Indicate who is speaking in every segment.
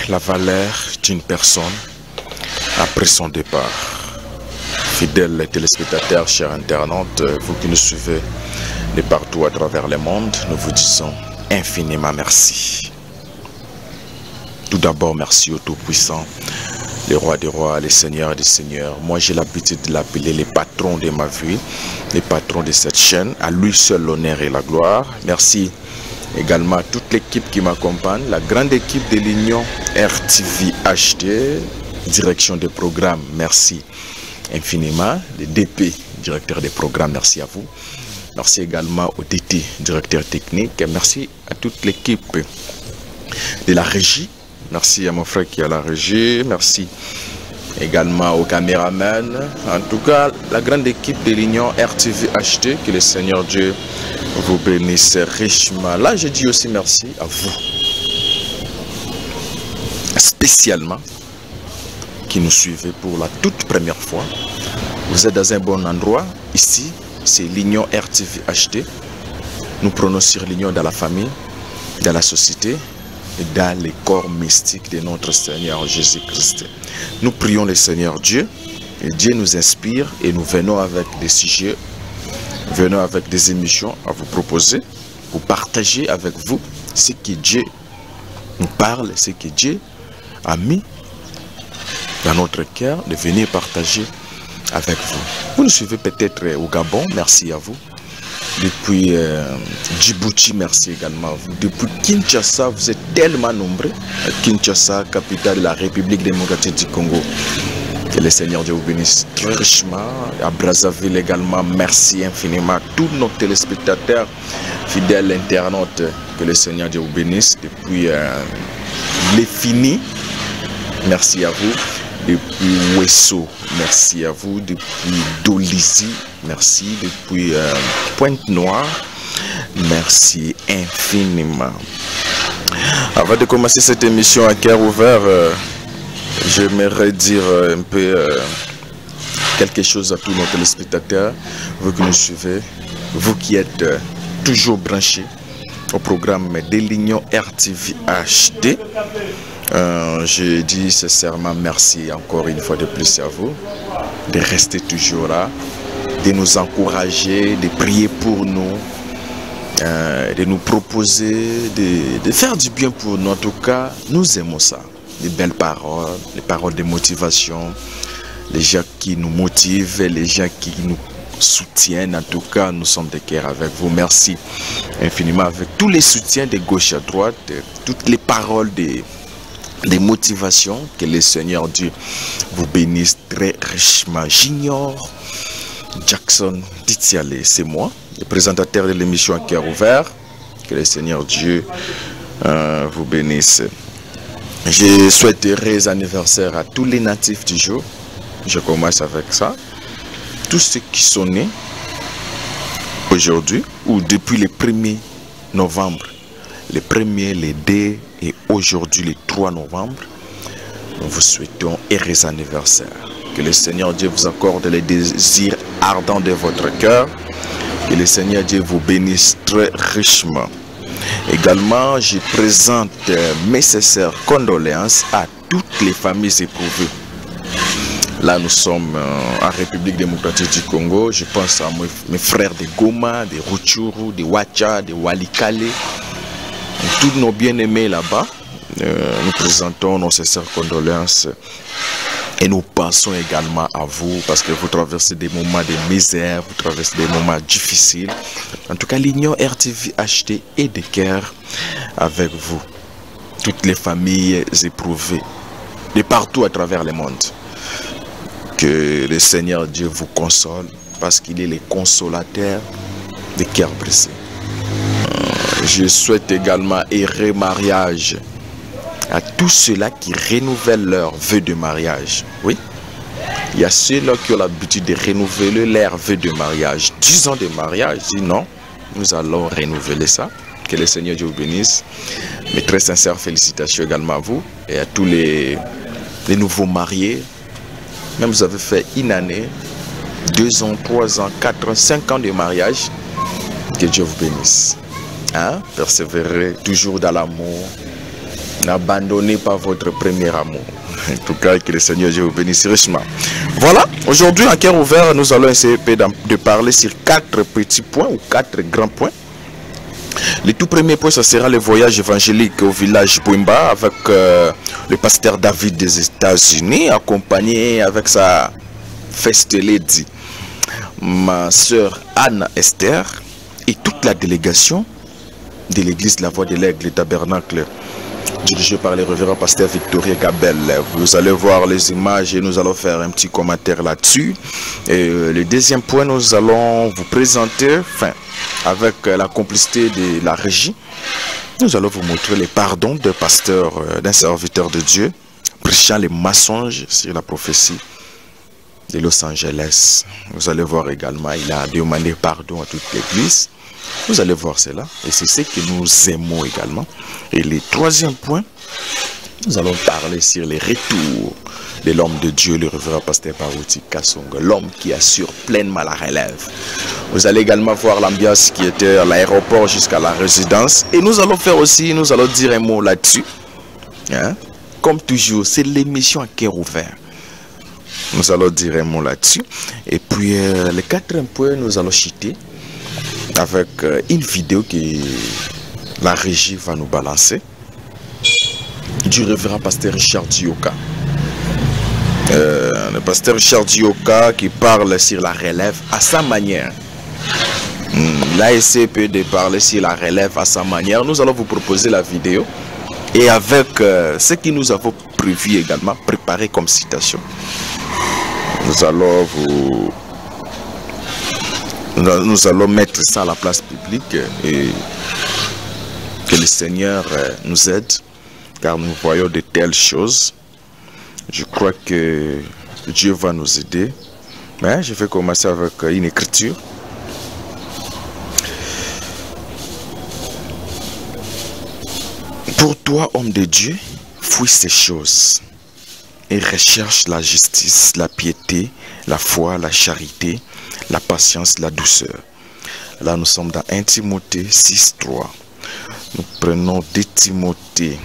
Speaker 1: la valeur d'une personne après son départ. Fidèles téléspectateurs, chers internautes, vous qui nous suivez de partout à travers le monde, nous vous disons infiniment merci. Tout d'abord, merci au Tout-Puissant, le Roi des Rois, le Seigneur des Seigneurs. Moi, j'ai l'habitude de l'appeler le patron de ma vie, le patron de cette chaîne. À lui seul l'honneur et la gloire. Merci également à toute l'équipe qui m'accompagne, la grande équipe de l'Union RTV HD, direction des programmes, merci infiniment. Le DP, directeur des programmes, merci à vous. Merci également au DT, directeur technique. Merci à toute l'équipe de la régie. Merci à mon frère qui est à la régie. Merci également aux caméramans. En tout cas, la grande équipe de l'Union RTV HD, que le Seigneur Dieu vous bénisse richement. Là, je dis aussi merci à vous, spécialement, qui nous suivez pour la toute première fois. Vous êtes dans un bon endroit. Ici, c'est l'Union RTV HD. Nous prenons sur l'union dans la famille, dans la société et dans les corps mystiques de notre Seigneur Jésus-Christ. Nous prions le Seigneur Dieu, et Dieu nous inspire et nous venons avec des sujets, venons avec des émissions à vous proposer, pour partager avec vous ce que Dieu nous parle, ce que Dieu a mis dans notre cœur, de venir partager avec vous. Vous nous suivez peut-être au Gabon, merci à vous. Depuis Djibouti, merci également à vous. Depuis Kinshasa, vous êtes tellement nombreux. Kinshasa, capitale de la République démocratique du Congo. Que le Seigneur Dieu vous bénisse très richement. À Brazzaville également, merci infiniment à tous nos téléspectateurs, fidèles internautes. Que le Seigneur Dieu vous bénisse. Depuis Les Finis, merci à vous. Depuis Wesso, merci à vous. Depuis Dolisie, merci. Depuis Pointe-Noire, merci infiniment. Avant de commencer cette émission à cœur ouvert, j'aimerais dire un peu quelque chose à tous nos téléspectateurs, vous qui nous suivez, vous qui êtes toujours branchés au programme de l'Union RTV HD. Je dis sincèrement merci encore une fois de plus à vous, de rester toujours là, de nous encourager, de prier pour nous, de nous proposer, de faire du bien pour nous. En tout cas, nous aimons ça. Les belles paroles, les paroles de motivation, les gens qui nous motivent, les gens qui nous soutiennent. En tout cas, nous sommes de cœur avec vous. Merci infiniment avec tous les soutiens de gauche à droite, toutes les paroles des motivations. Que le Seigneur Dieu vous bénisse très richement. J'ignore Jackson Ditiale, c'est moi, le présentateur de l'émission à cœur ouvert. Que le Seigneur Dieu vous bénisse. Je souhaite heureux anniversaire à tous les natifs du jour. Je commence avec ça. Tous ceux qui sont nés aujourd'hui ou depuis le 1er novembre, le 1er, le 2 et aujourd'hui le 3 novembre, nous vous souhaitons heureux anniversaire. Que le Seigneur Dieu vous accorde les désirs ardents de votre cœur. Que le Seigneur Dieu vous bénisse très richement. Également, je présente mes sincères condoléances à toutes les familles éprouvées. Là, nous sommes en République démocratique du Congo. Je pense à mes frères de Goma, de Rutshuru, de Ouacha, de Walikale. Tous nos bien-aimés là-bas, nous présentons nos sincères condoléances et nous pensons également à vous parce que vous traversez des moments de misère, vous traversez des moments difficiles. En tout cas, l'Union RTV HD est de cœur avec vous. Toutes les familles éprouvées de partout à travers le monde. Que le Seigneur Dieu vous console parce qu'il est le consolateur des cœurs brisés. Je souhaite également heureux mariage à tous ceux-là qui renouvellent leurs vœux de mariage. Oui, il y a ceux-là qui ont l'habitude de renouveler leurs vœux de mariage. 10 ans de mariage, non, nous allons renouveler ça. Que le Seigneur Dieu vous bénisse. Mes très sincères félicitations également à vous et à tous les nouveaux mariés. Même vous avez fait une année, 2 ans, 3 ans, 4 ans, 5 ans de mariage. Que Dieu vous bénisse. Hein? Persévérez toujours dans l'amour, N'abandonnez pas votre premier amour. En tout cas, que le Seigneur Dieu vous bénisse richement. Voilà, aujourd'hui, en cœur ouvert, nous allons essayer de parler sur 4 petits points ou 4 grands points. Le tout premier point, ce sera le voyage évangélique au village Bouimba avec le pasteur David des États-Unis, accompagné avec sa first lady, ma soeur Anna Esther, et toute la délégation de l'église La Voix de l'Aigle Tabernacle, dirigé par le révérend pasteur Victorien Gabel. Vous allez voir les images et nous allons faire un petit commentaire là-dessus. Et le deuxième point, nous allons vous présenter, avec la complicité de la régie, nous allons vous montrer les pardons d'un pasteur, d'un serviteur de Dieu, prêchant les mensonges sur la prophétie de Los Angeles. Vous allez voir également, il a demandé pardon à toute l'église. Vous allez voir cela, et c'est ce que nous aimons également. Et le troisième point, nous allons parler sur les retours de l'homme de Dieu, le révérend pasteur Barouti Kassonga, l'homme qui assure pleinement la relève. Vous allez également voir l'ambiance qui était à l'aéroport jusqu'à la résidence. Et nous allons faire aussi, nous allons dire un mot là-dessus. Hein? Comme toujours, c'est l'émission à cœur ouvert. Nous allons dire un mot là-dessus. Et puis, le quatrième point, nous allons chuter avec une vidéo que la régie va nous balancer du révérend pasteur Richard Dioka. Le pasteur Richard Dioka qui parle sur la relève à sa manière. L'ASC peut de parler sur la relève à sa manière. Nous allons vous proposer la vidéo et avec ce que nous avons prévu également, préparé comme citation. Nous allons mettre ça à la place publique et que le Seigneur nous aide, car nous voyons de telles choses. Je crois que Dieu va nous aider. Mais je vais commencer avec une écriture. Pour toi, homme de Dieu, fuis ces choses et recherche la justice, la piété, la foi, la charité, la patience, la douceur. Là, nous sommes dans 1 Timothée 6:3. Nous prenons 2 Timothée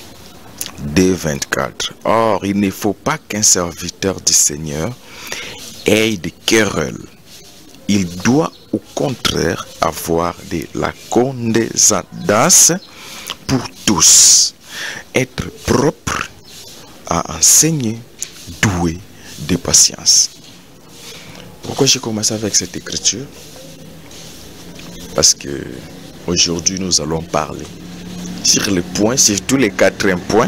Speaker 1: 2:24. Or, il ne faut pas qu'un serviteur du Seigneur ait des querelles. Il doit au contraire avoir de la condescendance pour tous, être propre à enseigner, doué de patience. Pourquoi j'ai commencé avec cette écriture? Parce que aujourd'hui nous allons parler sur les points, sur tous les 4 points.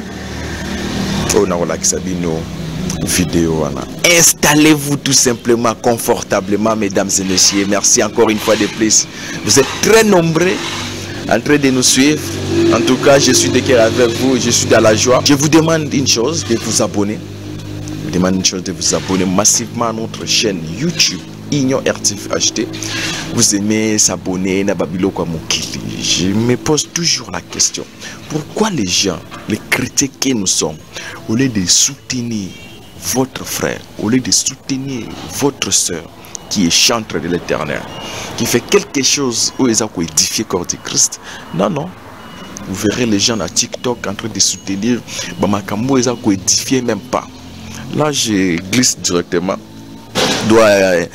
Speaker 1: On a nos vidéos. Installez-vous tout simplement, confortablement, mesdames et messieurs. Merci encore une fois de plus. Vous êtes très nombreux en train de nous suivre. En tout cas, je suis de cœur avec vous, je suis dans la joie. Je vous demande une chose, de vous abonner. Je vous demande une chose, de vous abonner massivement à notre chaîne YouTube Union RTV HD. Vous aimez s'abonner na Babilo kwa Mokili. Je me pose toujours la question, pourquoi les gens, les chrétiens que nous sommes, au lieu de soutenir votre frère, au lieu de soutenir votre soeur qui est chantre de l'Éternel, qui fait quelque chose où ils ont édifié le corps de Christ, non, vous verrez les gens à TikTok en train de soutenir Bamakambo, ils ont édifié même pas. Là, je glisse directement. Je dois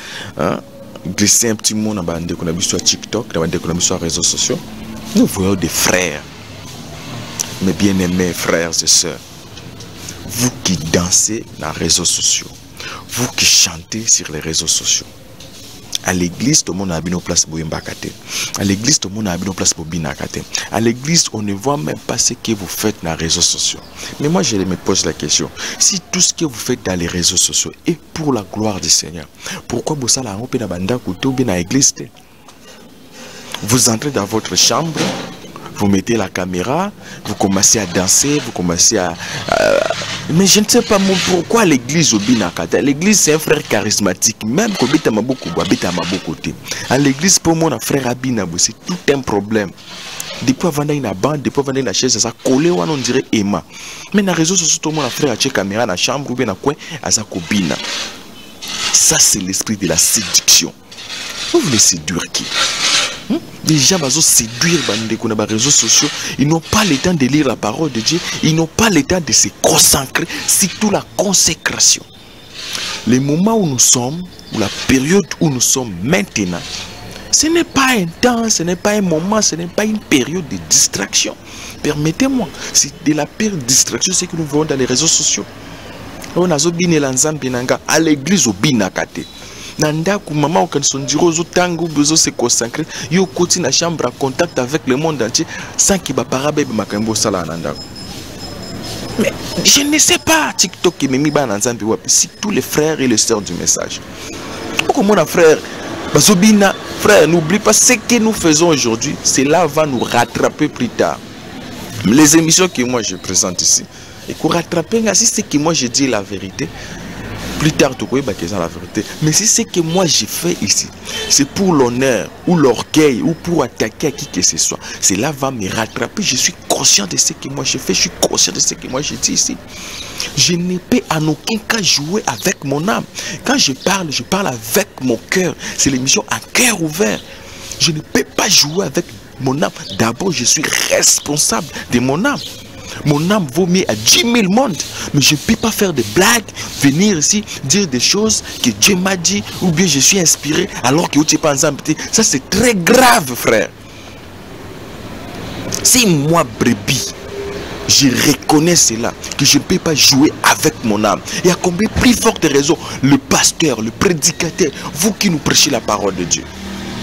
Speaker 1: glisser un petit mot dans sur TikTok, dans les réseaux sociaux. Nous voyons des frères, mes bien-aimés frères et sœurs, vous qui dansez dans les réseaux sociaux, vous qui chantez sur les réseaux sociaux. À l'église, tout le monde a une place pour Mbakate. À l'église, tout le monde a une place pour Binakate. À l'église, on ne voit même pas ce que vous faites dans les réseaux sociaux. Mais moi, je me pose la question. Si tout ce que vous faites dans les réseaux sociaux est pour la gloire du Seigneur, pourquoi vous allez dans l'église? Vous entrez dans votre chambre, vous mettez la caméra, vous commencez à danser, vous commencez à... Mais je ne sais pas pourquoi l'église au Binakata. L'église c'est un frère charismatique. Même quand à l'église pour moi, un frère Abinabo, c'est tout un problème. Depuis avant d'aller dans la bande, depuis avant d'aller dans la chaise, ça collé on dirait Emma. Mais dans les réseaux sociaux, tout le monde a frère à check caméra dans la chambre ou bien dans coin à sa copine. Ça c'est l'esprit de la séduction. Vous voulez séduire qui? Les gens vont séduire les réseaux sociaux. Ils n'ont pas le temps de lire la parole de Dieu. Ils n'ont pas le temps de se consacrer, surtout la consécration. Le moment où nous sommes, ou la période où nous sommes maintenant, ce n'est pas un temps, ce n'est pas un moment, ce n'est pas une période de distraction. Permettez-moi, c'est de la pire distraction, c'est que nous voyons dans les réseaux sociaux. On a à l'église au binakate. Nanda ku maman quand son diro zo tango besoin se consacrer yo koti na chambre à contact avec le monde entier sans qu'il ba parabe makambo sala nanda. Mais je ne sais pas TikTok qui memi ba nzambi wapi si tous les frères et les sœurs du message. Comment mon frère bazobina frère n'oublie pas ce que nous faisons aujourd'hui, cela va nous rattraper plus tard. Les émissions que moi je présente ici et pour rattraper si c'est que moi je dis la vérité. Plus tard, tu connais la vérité. Mais si c'est que moi j'ai fait ici, c'est pour l'honneur ou l'orgueil ou pour attaquer à qui que ce soit. Cela va me rattraper. Je suis conscient de ce que moi j'ai fait. Je suis conscient de ce que moi j'ai dit ici. Je ne peux en aucun cas jouer avec mon âme. Quand je parle avec mon cœur. C'est l'émission à cœur ouvert. Je ne peux pas jouer avec mon âme. D'abord, je suis responsable de mon âme. Mon âme vaut mieux à 10 000 mondes. Mais je ne peux pas faire des blagues, venir ici, dire des choses que Dieu m'a dit, ou bien je suis inspiré, alors que tu n'es pas ensemble. Ça, c'est très grave, frère. Si moi, brebis, je reconnais cela, que je ne peux pas jouer avec mon âme. Et à combien plus forte raison, le pasteur, le prédicateur, vous qui nous prêchez la parole de Dieu.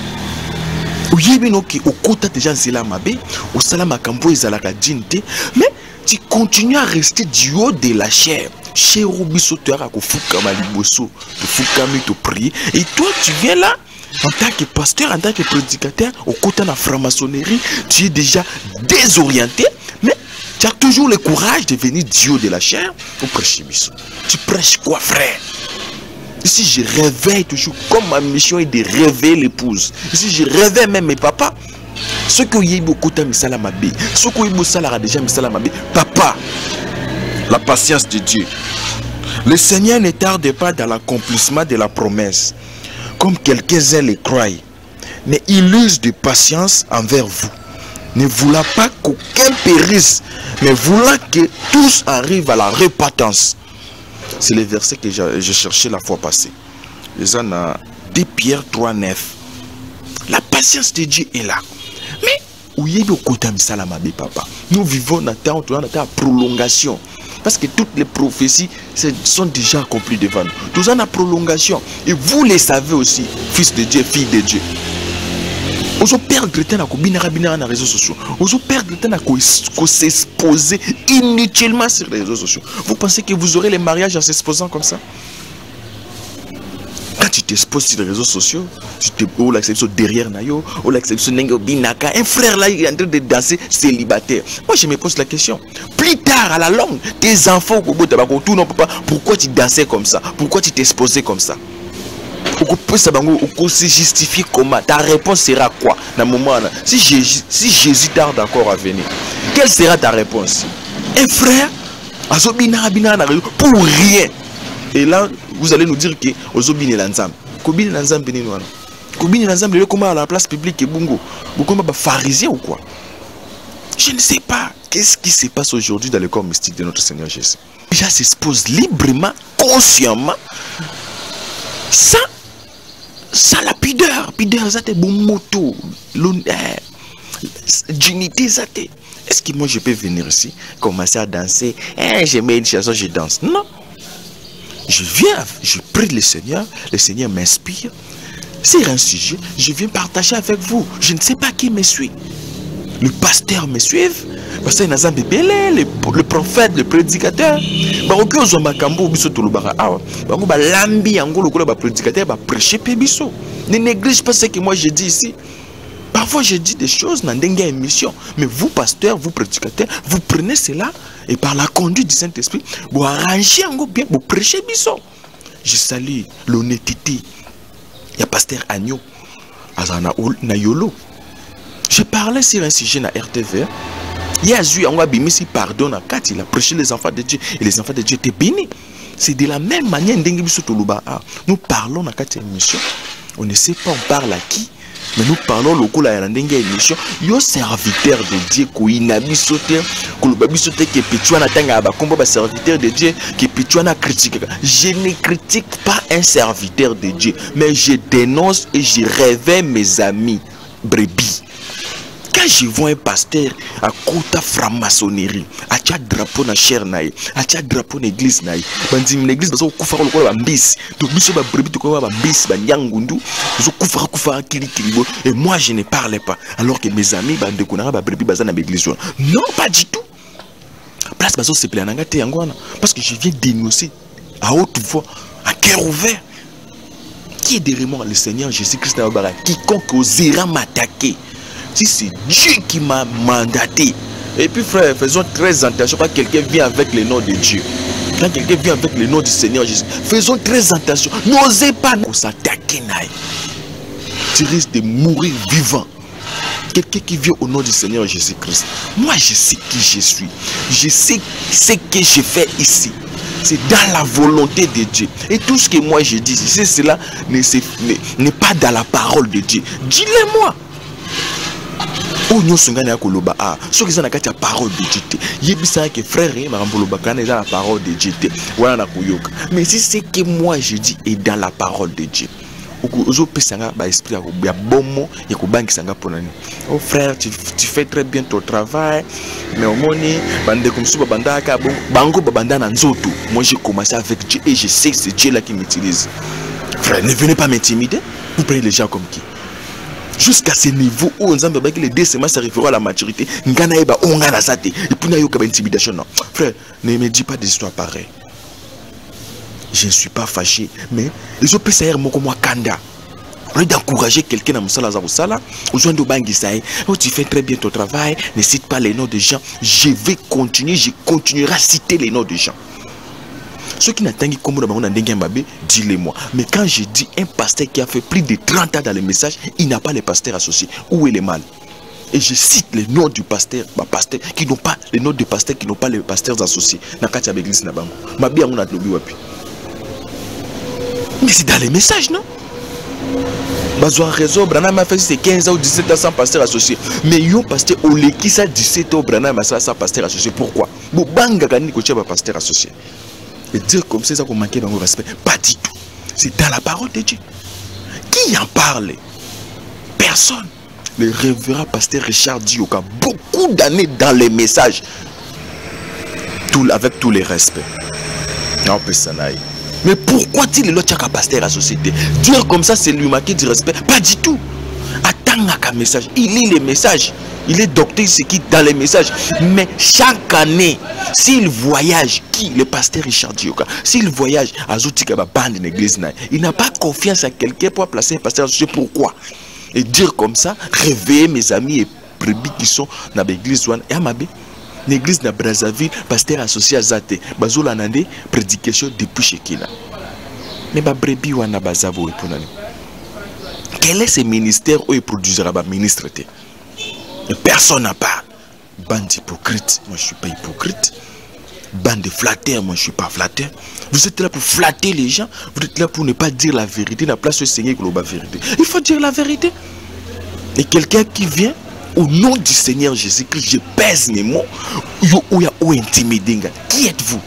Speaker 1: Mais tu continues à rester du haut de la chair. Et toi tu viens là en tant que pasteur, en tant que prédicateur, au côté de la franc-maçonnerie, tu es déjà désorienté, mais tu as toujours le courage de venir du haut de la chair pour prêcher. Tu prêches quoi, frère? Ici, je réveille toujours, comme ma mission est de réveiller l'épouse. Ici, je réveille même mes papas. Ceux qui ont eu beaucoup de misalamabi, ceux qui ont eu beaucoup déjà misalamabi. Papa, la patience de Dieu. Le Seigneur ne tarde pas dans l'accomplissement de la promesse, comme quelques-uns le croient, mais il use de patience envers vous, ne voulant pas qu'aucun périsse, mais voulant que tous arrivent à la repentance. C'est le verset que j'ai cherché la fois passée. Les en a 2 Pierre 3, 9. La patience de Dieu est là. Mais où y est papa? Nous vivons dans la prolongation. Parce que toutes les prophéties sont déjà accomplies devant nous. Nous avons la prolongation. Et vous les savez aussi, fils de Dieu, fille de Dieu. Vous perdre le temps à les réseaux sociaux. Vous perdre le temps à s'exposer inutilement sur les réseaux sociaux. Vous pensez que vous aurez les mariages en s'exposant comme ça? Quand tu t'exposes sur les réseaux sociaux, tu te poses l'acception derrière Nayo, ou l'acception Binaka, un frère là il est en train de danser célibataire. Moi je me pose la question. Plus tard, à la longue, tes enfants, pourquoi tu dansais comme ça? Pourquoi tu t'exposais comme ça? Se justifier comment? Ta réponse sera quoi dans le moment là? Si Jésus tarde encore à venir, quelle sera ta réponse? Un frère pour rien. Et là vous allez nous dire que ozobine l'ensemble kobine l'ensemble béninois kobine l'ensemble comment à la place publique et bungo beaucoup de pharisiens ou quoi? Je ne sais pas qu'est-ce qui se passe aujourd'hui dans le corps mystique de notre Seigneur Jésus. Déjà s'expose librement, consciemment, sans la pudeur zate bon moto l'honneur dignité zate. Est-ce que moi je peux venir ici commencer à danser, je mets une chanson, je danse? Non, je viens, je prie le Seigneur m'inspire sur un sujet, je viens partager avec vous. Je ne sais pas qui me suit. Le pasteur me suit, parce qu'il y a le prophète, le prédicateur. Ne néglige pas ce que moi je dis ici. Parfois je dis des choses dans une émission, mais vous pasteur, vous prédicateur, vous prenez cela et par la conduite du Saint-Esprit, vous arrangez bien, vous prêchez biso. Je salue l'honnêteté. Il y a pasteur Agneau, Azana Nayolo. Je parlais sur un sujet dans RTV. Il y a eu un abimisi pardon à Kat, il a prêché les enfants de Dieu et les enfants de Dieu étaient bénis. C'est de la même manière nous parlons dans cette émission. On ne sait pas on parle à qui. Mais nous parlons local à la émission. Yo serviteur de Dieu qui inabisote, kulubabisote qui pituana tanga ba combo ba serviteur de Dieu qui pituana critique. Je ne critique pas un serviteur de Dieu, mais je dénonce et je réveille mes amis brebis. Quand je vois un pasteur à côté franc-maçonnerie, à tia drapeau na chair naï, à tia drapeau na église naï, bandi l'église bazo kufara lokolo ba mbisi, to biso ba brebi to ko ba mbisi ba nyangundu, bazo kufara kili kilibo, et moi je ne parlais pas, alors que mes amis bande konara ba brebi baza na église. Non, pas du tout. Place bazo se plaît nanga te yangwana, parce que je viens dénoncer à haute voix, à cœur ouvert. Qui est derrière moi? Le Seigneur Jésus-Christ na bara, quiconque osera m'attaquer. Si c'est Dieu qui m'a mandaté. Et puis frère, faisons très attention quand quelqu'un vient avec le nom de Dieu. Quand quelqu'un vient avec le nom du Seigneur Jésus, faisons très attention. N'osez pas s'attaquer. Tu risques de mourir vivant. Quelqu'un qui vient au nom du Seigneur Jésus-Christ. Moi je sais qui je suis. Je sais ce que je fais ici. C'est dans la volonté de Dieu. Et tout ce que moi je dis ici, cela n'est pas dans la parole de Dieu. Dis-le-moi. Oh nous sommes gagnés à Koloba. Ah, ceux qui sont dans la parole de Dieu. Yébisa que frère, Maramboloba, quand ils ont la parole de Dieu. Voilà na kuyoka. Mais si c'est que moi je dis est dans la parole de Dieu. Oh frère, tu fais très bien ton travail, mais au moins, moi j'ai commencé avec Dieu et je sais que c'est Dieu là qui m'utilise. Frère, ne venez pas m'intimider. Vous prenez les gens comme qui? Jusqu'à ce niveau où on a les 2 semaines ça réfère à la maturité. Et puis il y a intimidation. Non. Frère, ne me dis pas des histoires pareilles. Je ne suis pas fâché, mais les autres personnes sont comme Kanda. Au lieu d'encourager quelqu'un dans Moussala Zarusala, aux gens de Bangisaï, tu fais très bien ton travail, ne cite pas les noms des gens. Je vais continuer, je continuerai à citer les noms des gens. Ceux qui n'attendent pas comme on a dis-le-moi. Mais quand je dis un pasteur qui a fait plus de 30 ans dans les messages, il n'a pas les pasteurs associés. Où est le mal? Et je cite les noms du pasteur, qui n'ont pas les noms des pasteurs qui n'ont pas les pasteurs associés. Mais c'est dans les messages, non? Bazoa réseau, Branham a fait 15 ans ou 17 ans sans pasteur associé. Mais yo pasteur au qui ça 17 ans Branham a sans pasteur associé. Pourquoi? Banga gani ko tchaba pasteur associé. Et dire comme ça qu'on manquait dans le respect. Pas du tout. C'est dans la parole de Dieu. Qui en parle? Personne. Le révérend pasteur Richard Dioka, beaucoup d'années dans les messages. Avec tous les respects. Non, personne. Mais pourquoi il est là pasteur à la société? Dire comme ça, c'est lui manquer du respect? Pas du tout. Attends un message. Il lit les messages. Il est docteur, c'est qui dans les messages. Mais chaque année, s'il voyage, qui? Le pasteur Richard Dioka, s'il voyage à Zoutikaba bande l'église, il n'a pas confiance à quelqu'un pour placer un pasteur associé. Pourquoi? Et dire comme ça, réveiller mes amis et brebis qui sont dans l'église et à Mabé. L'église de Brazzaville, pasteur associé à Zate, Bazola Nande, prédication depuis chez Kina. Mais ma brebis ou na bazavo et punani. Quel est ce ministère où il produira ma ministre? Personne n'a pas. Bande hypocrite, moi je suis pas hypocrite. Bande de flatteurs, moi je suis pas flatteur. Vous êtes là pour flatter les gens, vous êtes là pour ne pas dire la vérité, la place au Seigneur qui la vérité. Il faut dire la vérité. Et quelqu'un qui vient au nom du Seigneur Jésus-Christ, je pèse mes mots. Ou intimidé. Qui êtes-vous?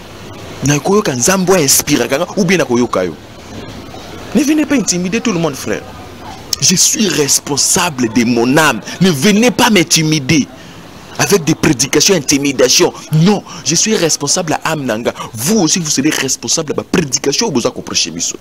Speaker 1: Ou bien ne venez pas intimider tout le monde, frère. Je suis responsable de mon âme. Ne venez pas m'intimider avec des prédications, intimidation. Non, je suis responsable à âme nanga. Vous aussi, vous serez responsable de la prédication. Vous avez prêché miso.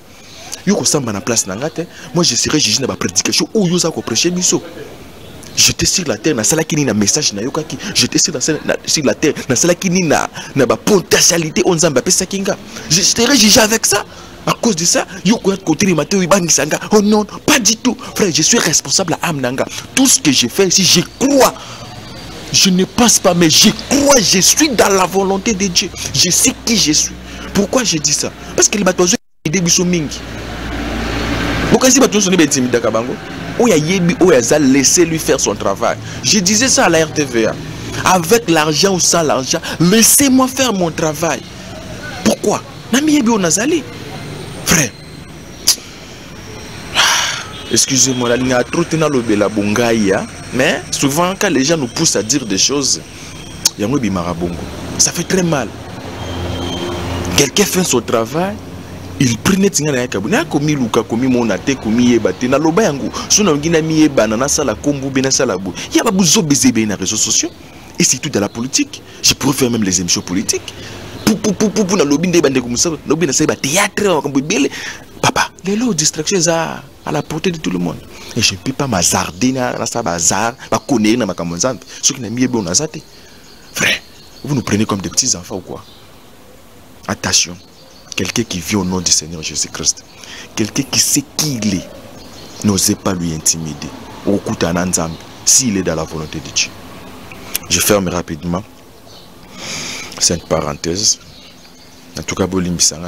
Speaker 1: Moi, je serai jugé dans la prédication où vous avez prêché miso. J'étais sur la terre, na message na yokaki. J'étais sur la terre, na potentialité on zamba pesa kinga. Je serais jugé avec ça. À cause de ça, oh non, pas du tout. Frère, je suis responsable à Amnanga. Tout ce que j'ai fait ici, je crois. Je ne pense pas, mais je crois. Je suis dans la volonté de Dieu. Je sais qui je suis. Pourquoi je dis ça? Parce que les bateaux sont des mingi. Pourquoi ces bateaux sont des kabango? Laissez lui faire son travail. Je disais ça à la RTVA. Avec l'argent ou sans l'argent, laissez-moi faire mon travail. Pourquoi? Nami yebi onazali. Frère. Excusez-moi, la ligne a trop tenu le bongaïa, mais souvent quand les gens nous poussent à dire des choses, il y a un bimarabongo. Ça fait très mal. Quelqu'un fait son travail, il prenait tingana kabuna komi luka komi monate komi yebate na loba yango sona ngina mi yebana na sala kombu bena sala bu ya ba buzo bezebe na réseaux sociaux et c'est tout dans la politique. Je pourrais faire même les émissions politiques pour na lobby de bande comme ça lobby na c'est ba théâtre comme belle papa les lots distractions à la portée de tout le monde et je ne peux pas m'hazarder na ça bazar ba connaître na makambo nzambe ceux qui na mi yebona zate frère vous nous prenez comme des petits enfants ou quoi? Attention. Quelqu'un qui vit au nom du Seigneur Jésus-Christ. Quelqu'un qui sait qui il est. N'osez pas lui intimider. S'il est dans la volonté de Dieu. Je ferme rapidement cette parenthèse. En tout cas,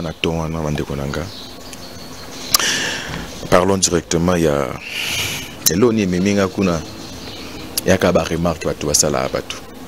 Speaker 1: parlons directement. Il y a Eloni Meminga Kuna. Il y a Kaba remarque à tout ça là.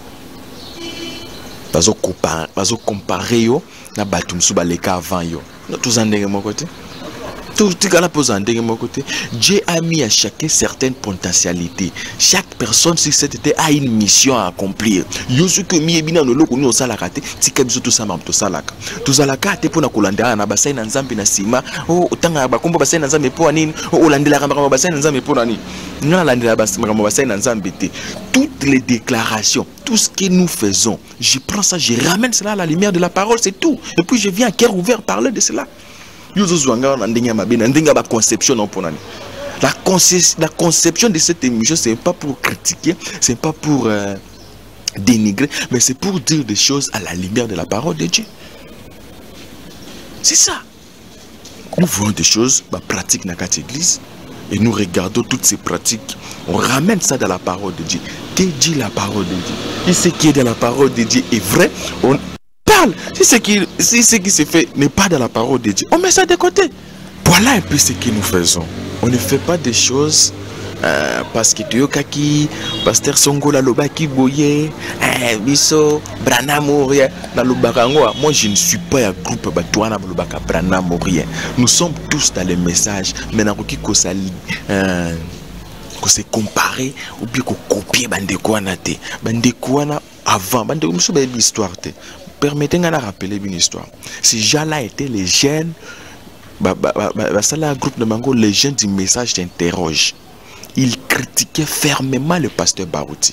Speaker 1: Bazo comparer yo na batum suba leka avant yo. Tous en de mon côté. Tout à la pose en de mon côté. Dieu a mis à chacun certaines potentialités. Chaque personne sur cette terre a une mission à accomplir. Yo ce que mi ebina no loko no salakate, tika biso to sama to salaka. To salaka te pona kolanda na basai na nzambe na sima. O tanga ba kombo basai na nzambe po nini? O landela kamba basai na nzambe po nani? Na landela basai na nzambe te. Toutes les déclarations, tout ce que nous faisons, je prends ça, je ramène cela à la lumière de la parole, c'est tout. Et puis je viens à cœur ouvert parler de cela. La conception de cette émission, ce n'est pas pour critiquer, ce n'est pas pour dénigrer, mais c'est pour dire des choses à la lumière de la parole de Dieu. C'est ça. Nous voyons des choses, pratiques dans notre église, et nous regardons toutes ces pratiques, on ramène ça dans la parole de Dieu. Que dit la parole de Dieu? Et ce qui est dans la parole de Dieu est vrai, on parle. Si ce qui se fait n'est pas dans la parole de Dieu, on met ça de côté. Voilà un peu ce que nous faisons. On ne fait pas des choses parce que tu es pasteur Songola Lobaki Boye, Biso, Brana Moria, moi je ne suis pas un groupe Batouana Lobaka Brana Moria. Nous sommes tous dans les messages. Maintenant, qu'on se comparer ou bien qu'on copie Bandekouana. Bandekouana avant, Bandekouana une histoire. Permettez-moi de rappeler une histoire. Ces gens-là étaient les jeunes. Ça là, groupe de Mango, les jeunes du message t'interrogent. Ils critiquaient fermement le pasteur Barouti.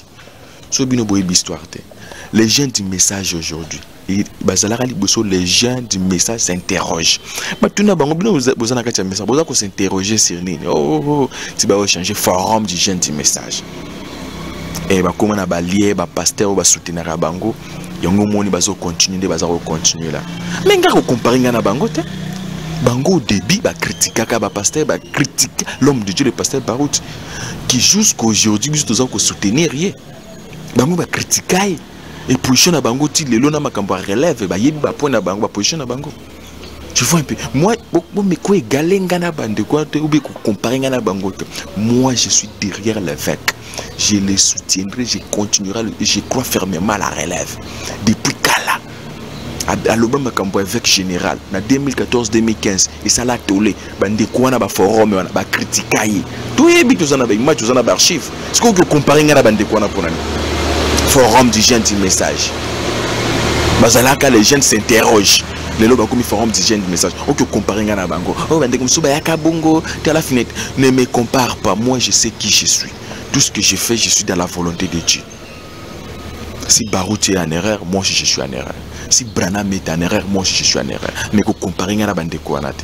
Speaker 1: Les jeunes du message aujourd'hui, les jeunes du message s'interrogent. Vous s'interroger sur tu vas changer forum du jeune du message. Et comment on a lié, pasteur va soutenir Bango. Yango moni bazo continuer là. Mais nga comparer na Bango te. Bango au début critiquer pasteur, critique l'homme de Dieu le pasteur Barout qui jusqu'aujourd'hui nous devons soutenir rien. Bango critiquer et position na Bango ti lelo na makambo relève yebi point na Bango position na Bango. Tu vois un peu. Moi mais quoi égaler ngana bande quoi ou bien comparer ngana Bango. Moi je suis derrière l'évêque. Je les soutiendrai, je continuerai, je crois fermement à la relève. Depuis Kala, à l'Obama Campo évêque général, en 2014-2015, et ça l'a tolé, Bandekouana ba forum, ba critiquer. Tout est bien, tout ça n'a pas image, tout ça n'a pas archive. Ce qu'on peut comparer à Bandekouana pour l'année. Forum du jeune du message. Bazalaka, les jeunes s'interrogent. Les lobes comme forum du jeune du message. On peut comparer à Bango. Oh, Bandekouana Bongo, t'es à la fenêtre. Ne me compare pas, moi je sais qui je suis. Tout ce que je fais, je suis dans la volonté de Dieu. Si Barouti est en erreur, moi je suis en erreur. Si Branham est en erreur, moi je suis en erreur. Mais qu'on compare à la bande de Kouanate.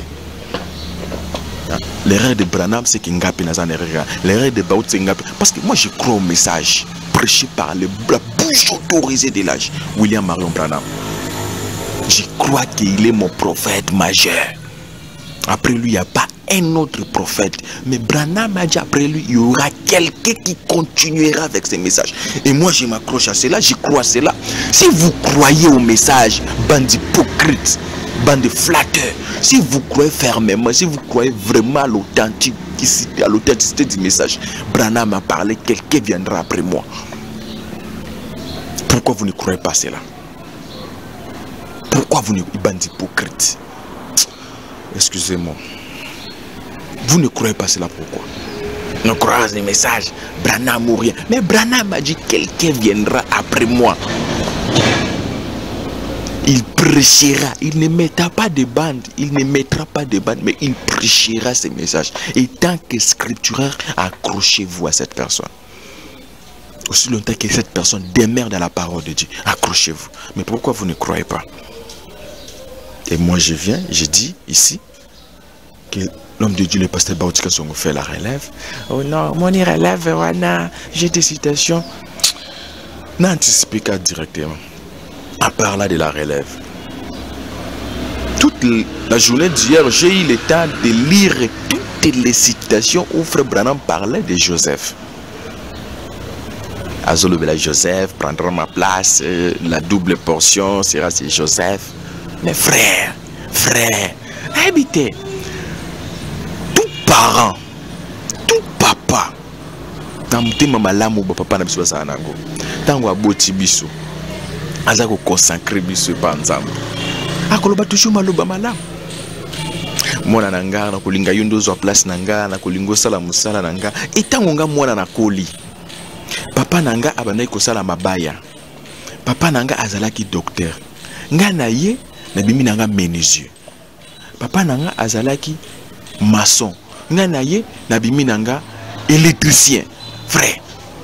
Speaker 1: L'erreur de Branham, c'est qu'il n'y a pas en erreur. L'erreur de Barouti, c'est qu'il n'y a pas. Parce que moi je crois au message prêché par la bouche autorisée de l'âge. William Marion Branham. Je crois qu'il est mon prophète majeur. Après lui, il n'y a pas un autre prophète. Mais Branham a dit après lui, il y aura quelqu'un qui continuera avec ces messages. Et moi, je m'accroche à cela, je crois à cela. Si vous croyez au message, bande d'hypocrites, bande de flatteurs, si vous croyez fermement, si vous croyez vraiment à l'authenticité du message, Branham a parlé, quelqu'un viendra après moi. Pourquoi vous ne croyez pas cela? Pourquoi vous ne bande d'hypocrites? Excusez-moi. Vous ne croyez pas cela, pourquoi? Nous croyons les messages. Branham ou rien. Mais Branham a dit quelqu'un viendra après moi. Il prêchera, il ne mettra pas de bande, mais il prêchera ces messages. Et tant que scripturaire, accrochez-vous à cette personne. Aussi longtemps que cette personne demeure dans la parole de Dieu, accrochez-vous. Mais pourquoi vous ne croyez pas? Et moi je viens, je dis ici que l'homme de Dieu, le pasteur Baoutika Songo fait la relève. Oh non, mon relève, voilà, j'ai des citations. N'anticipez pas directement. À part là de la relève. Toute la journée d'hier, j'ai eu le temps de lire toutes les citations où Frère Branham parlait de Joseph. Azolobela Joseph prendra ma place, la double portion sera c'est Joseph. Mais frère, habitez, tout parent, tout papa, dans maman l'amour papa n'a pas ça nango, tango aboti biso. Azako consacré biso pa nzambe akoloba toujours maloba malamu mwana nanga na kolinga yondo zo place nanga na kolingo sala musala nanga etango nga mwana na koli papa nanga abanai ko sala mabaya papa nanga azalaki docteur nga na ye na bimi nanga menuisier papa nanga azalaki maçon nga na ye na bimi nanga électricien frère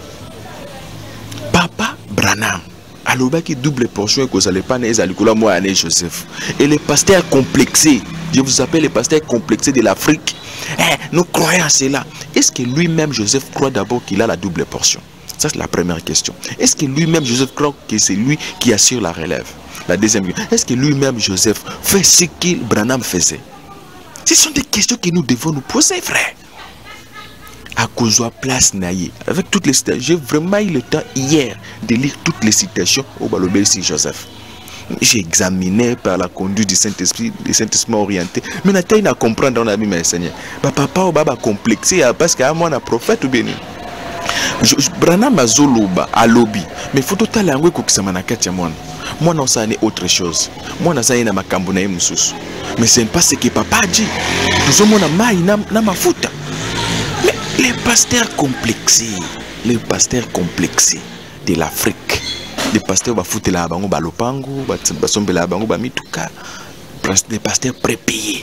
Speaker 1: papa Branham alobaki double portion et que ça n'est pas né moi année Joseph et les pasteurs complexés, je vous appelle les pasteurs complexés de l'Afrique. Nous croyons à cela. Est-ce que lui-même Joseph croit d'abord qu'il a la double portion? Ça c'est la première question. Est-ce que lui-même Joseph croit que c'est lui qui assure la relève? La deuxième question, est-ce que lui-même Joseph fait ce qu'il Branham faisait? Ce sont des questions que nous devons nous poser, frère. À cause de la place naïe, avec toutes les citations, j'ai vraiment eu le temps hier de lire toutes les citations au Balobé si Joseph. J'ai examiné par la conduite du Saint-Esprit, le Saint-Esprit orienté. Mais on a à comprendre dans la vie, mes seigneurs. Papa ou baba complexé parce qu'il y a moi un prophète ou bien. Branham Azoluba à lobby. Mais il faut tout à l'heure que ça m'a nakati moi. Moi non ça n'est autre chose. Moi non ça n'est ma kambuna mususu. Mais c'est pas ce que papa a dit. Nous sommes na mai na mafuta. Les pasteurs complexés de l'Afrique, les pasteurs bafoutent la bango balopango, basombe la bango bamituka, des pasteurs prépayés.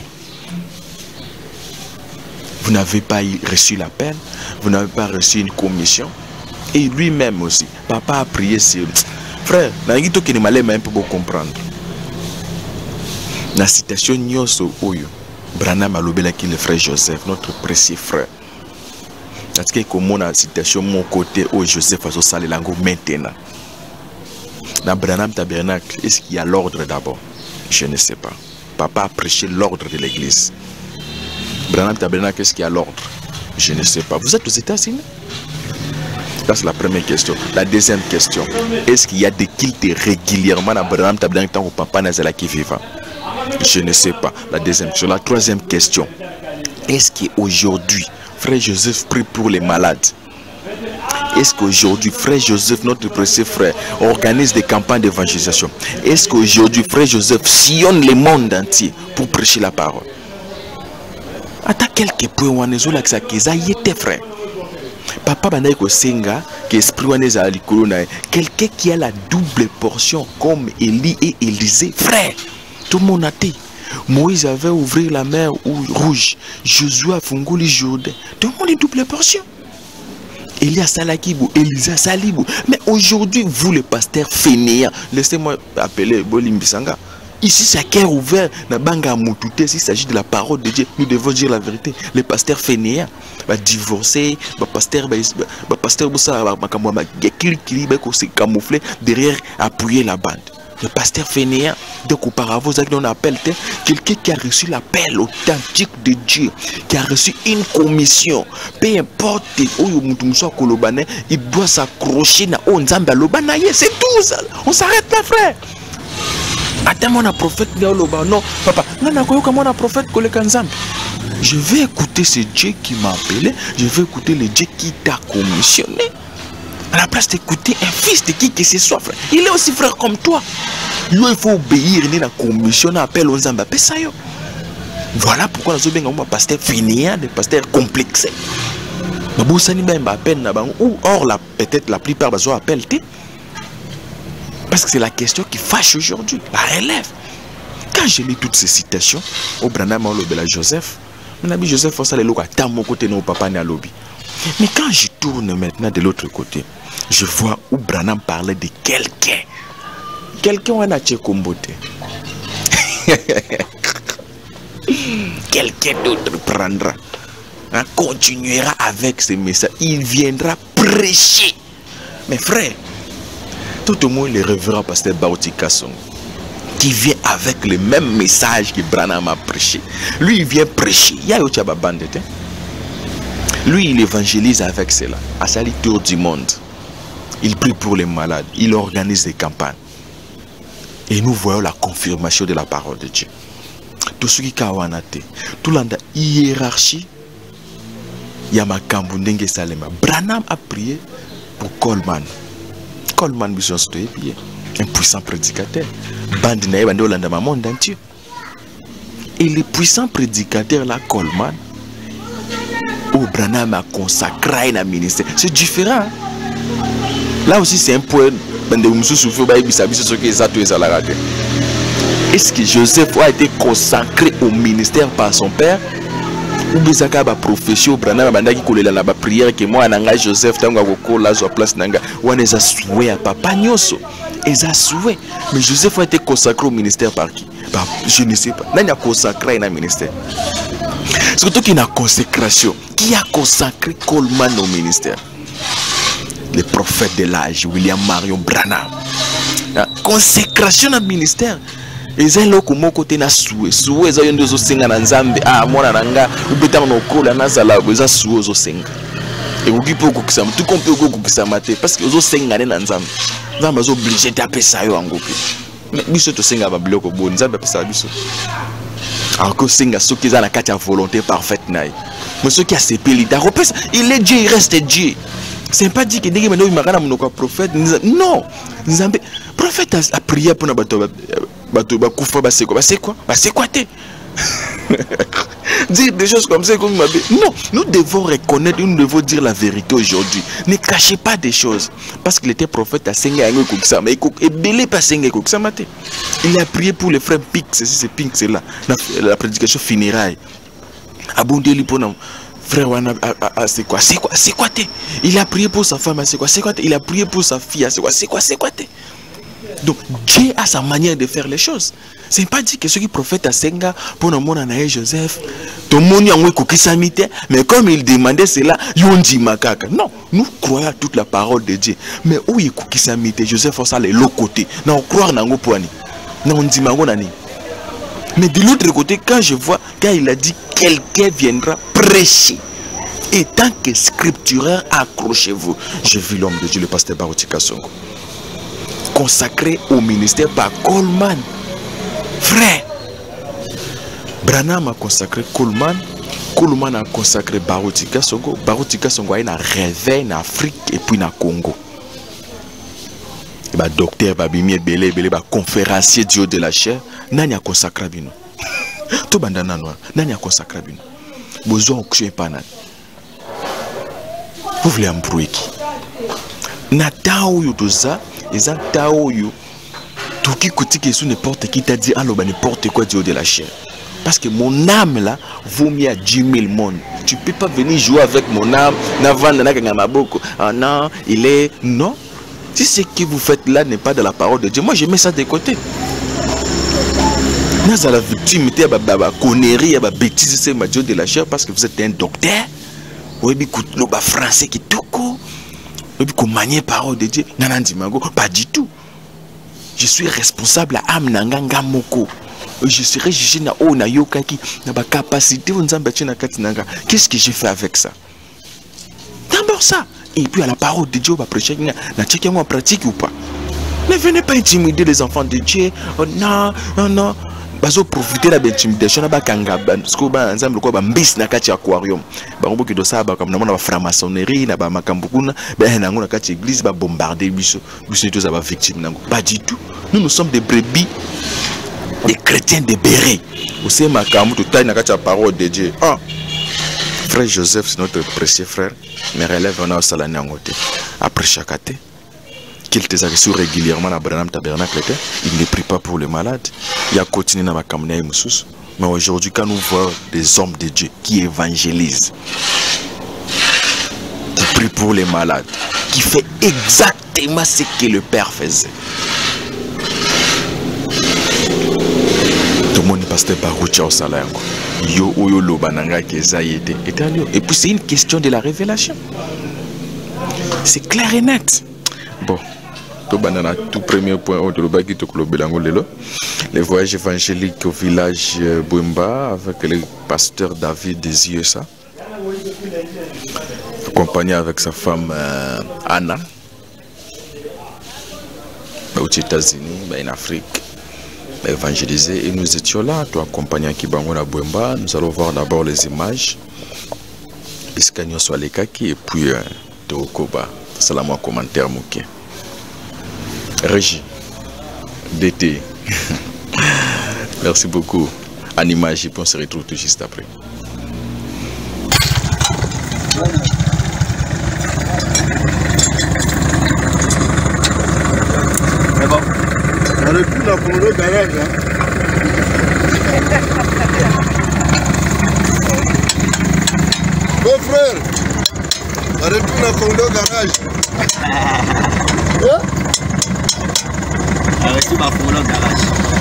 Speaker 1: Vous n'avez pas reçu l'appel, vous n'avez pas reçu une commission, et lui-même aussi, papa a prié sur frère. Nangito qui ne m'allait même pas comprendre. La citation nyoso oyo, Branham alobela qui le frère Joseph, notre précieux frère. Parce que comme la citation mon côté où Joseph a salé lango maintenant. Dans Branham Tabernacle, est-ce qu'il y a l'ordre d'abord? Je ne sais pas. Papa a prêché l'ordre de l'église. Branham Tabernacle, est-ce qu'il y a l'ordre? Je ne sais pas. Vous êtes aux États-Unis? Ça c'est la première question. La deuxième question, est-ce qu'il y a des cultes régulièrement dans Branham Tabernacle tant que papa Nazala qui vivant? Je ne sais pas. La deuxième question. La troisième question, est-ce qu'aujourd'hui Frère Joseph prie pour les malades? Est-ce qu'aujourd'hui, Frère Joseph, notre précieux frère, organise des campagnes d'évangélisation? Est-ce qu'aujourd'hui, Frère Joseph sillonne le monde entier pour prêcher la parole? Attends quelques points où on est là que ça y était, frère. Papa Banaï Kosenga, qui esprit waneza alikolo, quelqu'un qui a la double portion comme Élie et Élisée, frère. Tout le monde a dit. Moïse avait ouvert la mer rouge. Josué a fongoli Jourdain. Tout le monde est double portion. Elias Salakibou, Elisa Salibou. Mais aujourd'hui, vous les pasteurs fainéants, laissez-moi appeler Bolimbisanga. Ici, c'est à cœur ouvert. S'il s'agit de la parole de Dieu, nous devons dire la vérité. Les pasteurs fainéants, divorcés, pasteur camouflé derrière appuyer la bande. Le pasteur fainéant, donc auparavant, on appelle quelqu'un qui a reçu l'appel authentique de Dieu, qui a reçu une commission. Peu importe où il doit s'accrocher na Onzamba Lobanaye, c'est tout ça. On s'arrête là, frère. Attends, mon prophète, non, papa, non, prophète, je vais écouter ce Dieu qui m'a appelé, je vais écouter le Dieu qui t'a commissionné. À la place d'écouter un fils de qui que ce soit, frère. Il est aussi frère comme toi. Il faut obéir à la commission, appel aux Zamba. Voilà pourquoi nous avons un pasteur fainéant, des pasteurs complexés. Nous babosani ba peine na bango ou or la peut-être la plupart bazo appel té. Parce que c'est la question qui fâche aujourd'hui, la relève. Quand je lis toutes ces citations, au Branham Olobela Joseph, mon ami Joseph, ça les lois à mon côté, non papa ni à lobby. Mais quand je tourne maintenant de l'autre côté, je vois où Branham parlait de quelqu'un. Quelqu'un on a tchekombote. Quelqu'un d'autre prendra, hein, continuera avec ce message. Il viendra prêcher. Mes frères, tout le monde le révérend pasteur Baruti Kasongo, qui vient avec le même message que Branham a prêché. Lui, il vient prêcher. Il y a autre bande. Lui, il évangélise avec cela. À sa tour du monde. Il prie pour les malades. Il organise des campagnes. Et nous voyons la confirmation de la parole de Dieu. Tout ce qui kawanate, tout l'anda hiérarchie, Yamakambu Ndenge Salema. Branham a prié pour Coleman. Coleman Bishon Stoye, un puissant prédicateur. Bandi na yebande olanda ma monde entier. Et le puissant prédicateur là, Coleman, où Branham a consacré un ministère. C'est différent. Hein? Là aussi, c'est un point. Est-ce que Joseph a été consacré au ministère par son père? Ou bien la profession Branham a dit la prière que moi nanga Joseph tanga ko la zo place nanga ou on a souhait à papa nyoso. Ils a souhait. Mais Joseph a été consacré au ministère par qui? Je ne sais pas. N'a consacré un ministère. Surtout qu'il y a une consécration. Qui a consacré Coleman au ministère? Le prophète de l'âge, William Marion Branham. La consécration au ministère. Et c'est là que mon côté na souhait. Souhait, ça y est, nous sommes singa na nzambe. Ah, moi nanga, ou bétang no kola na zala, vous avez souhait zo singa. Et vous qui pouvez couper ça, tout qu'on peut couper ça maté, parce que vous singa na nzambe. Nous sommes obligés d'appeler ça yo angopi. Mais biso to singa ba biloko bon, nzambe appeler ça biso. Alors que singa ceux qui ont la carte à volonté parfaite naï. Mais ceux qui a ses pélis, il est Dieu, il reste Dieu. C'est pas dit que dès que maintenant il m'a regardé mon prophète, non, nzambe prophète a prié pour na bato kufa ba c'est quoi dire des choses comme ça comme non, nous devons reconnaître, nous devons dire la vérité aujourd'hui. Ne cachez pas des choses parce qu'il était prophète à Senga mais et belé pas Senga il a prié pour les frères Pink, c'est Pink, c'est là la prédication funéraille abondé pour nous. Frère Wana, c'est quoi il a prié pour sa femme, c'est quoi il a prié pour sa fille, c'est quoi donc Dieu a sa manière de faire les choses. C'est pas dit que ceux qui prophètent à Senga pour nous montrer Anaïe Joseph tout le monde a coquille, mais comme il demandait cela yondi makaka. Non, nous croyons à toute la parole de Dieu, mais où il coquille Joseph ça les l'autre côté non croire nango poani non dit mango nani. Mais de l'autre côté, quand je vois, quand il a dit quelqu'un viendra prêcher, et tant que scripturaire, accrochez-vous. J'ai vu l'homme de Dieu, le pasteur Baruti Kasongo, consacré au ministère par Coleman. Frère, Branham a consacré Coleman, Coleman a consacré Baruti Kasongo a un réveil en Afrique et puis en Congo. Bah docteur Babimi Belé conférencier Dieu de la chair nani a consacré bino to bandana noir nani a consacré bino besoin que pas nani vous voulez embrouiller qui na tao yo toza eza tao yo tout qui côté que sous n'importe qui t'a dit allo ba n'importe quoi Dieu de la chair parce que mon âme là vaut mieux à 10 000 monde. Tu peux pas venir jouer avec mon âme na vendre na kanga maboko ah non il est non. Si ce que vous faites là n'est pas de la parole de Dieu, moi je mets ça de côté. Nous allons la victime, connerie, bêtise, c'est ma Dieu de la chair parce que vous êtes un docteur. Vous avez le français qui tout court. Vous avez manier parole de Dieu. Pas du tout. Je suis responsable à âme nanga moko. Je serai jugé na o na yoka qui na ba capacité on zambati na kati nanga. Qu'est-ce que j'ai fait avec ça? D'abord ça. Et puis à la parole de Dieu, on va prêcher, on pratique ou pas. Ne venez pas intimider les enfants de Dieu. Oh, non, non, non. Bazo profiter de l'intimidation na bakanga parce que ba ensemble quoi ba mbis na kati aquarium. Ba ngobo kido sa ba comme na ba franc-maçonnerie na ba makambukuna ba na ngona kati église ba bombarder biso tous aba victime nango. Pas du tout. Nous sommes des brebis, des chrétiens de béret. Vous savez makambu to taille na kati la parole de Dieu. Ah. Frère Joseph, c'est notre précieux frère, mais relève on a au salané en côté. Après chaque année, qu'il te sous régulièrement à Branham Tabernacle, il ne prie pas pour les malades. Il a continué dans ma caméra. Mais aujourd'hui, quand nous voyons des hommes de Dieu qui évangélisent, qui prient pour les malades, qui fait exactement ce que le Père faisait. Tout le monde passe par au salaire. Et puis c'est une question de la révélation. C'est clair et net. Bon, tout premier point, les voyages évangéliques au village Bouemba avec le pasteur David Desiesa, accompagné avec sa femme Anna, aux États-Unis, en Afrique. Évangéliser et nous étions là, toi accompagné Kibango na Bouemba. Nous allons voir d'abord les images Iskagno soit les kaki et puis Tokoba. Salam en commentaire Mouké. Régie d'été. Merci beaucoup. En image, et puis on se retrouve tout juste après.
Speaker 2: Arrête-tu la pour le garage, hein? Bon frère, arrête-tu la pour le garage? Hein?
Speaker 3: Arrête-tu la pour le garage?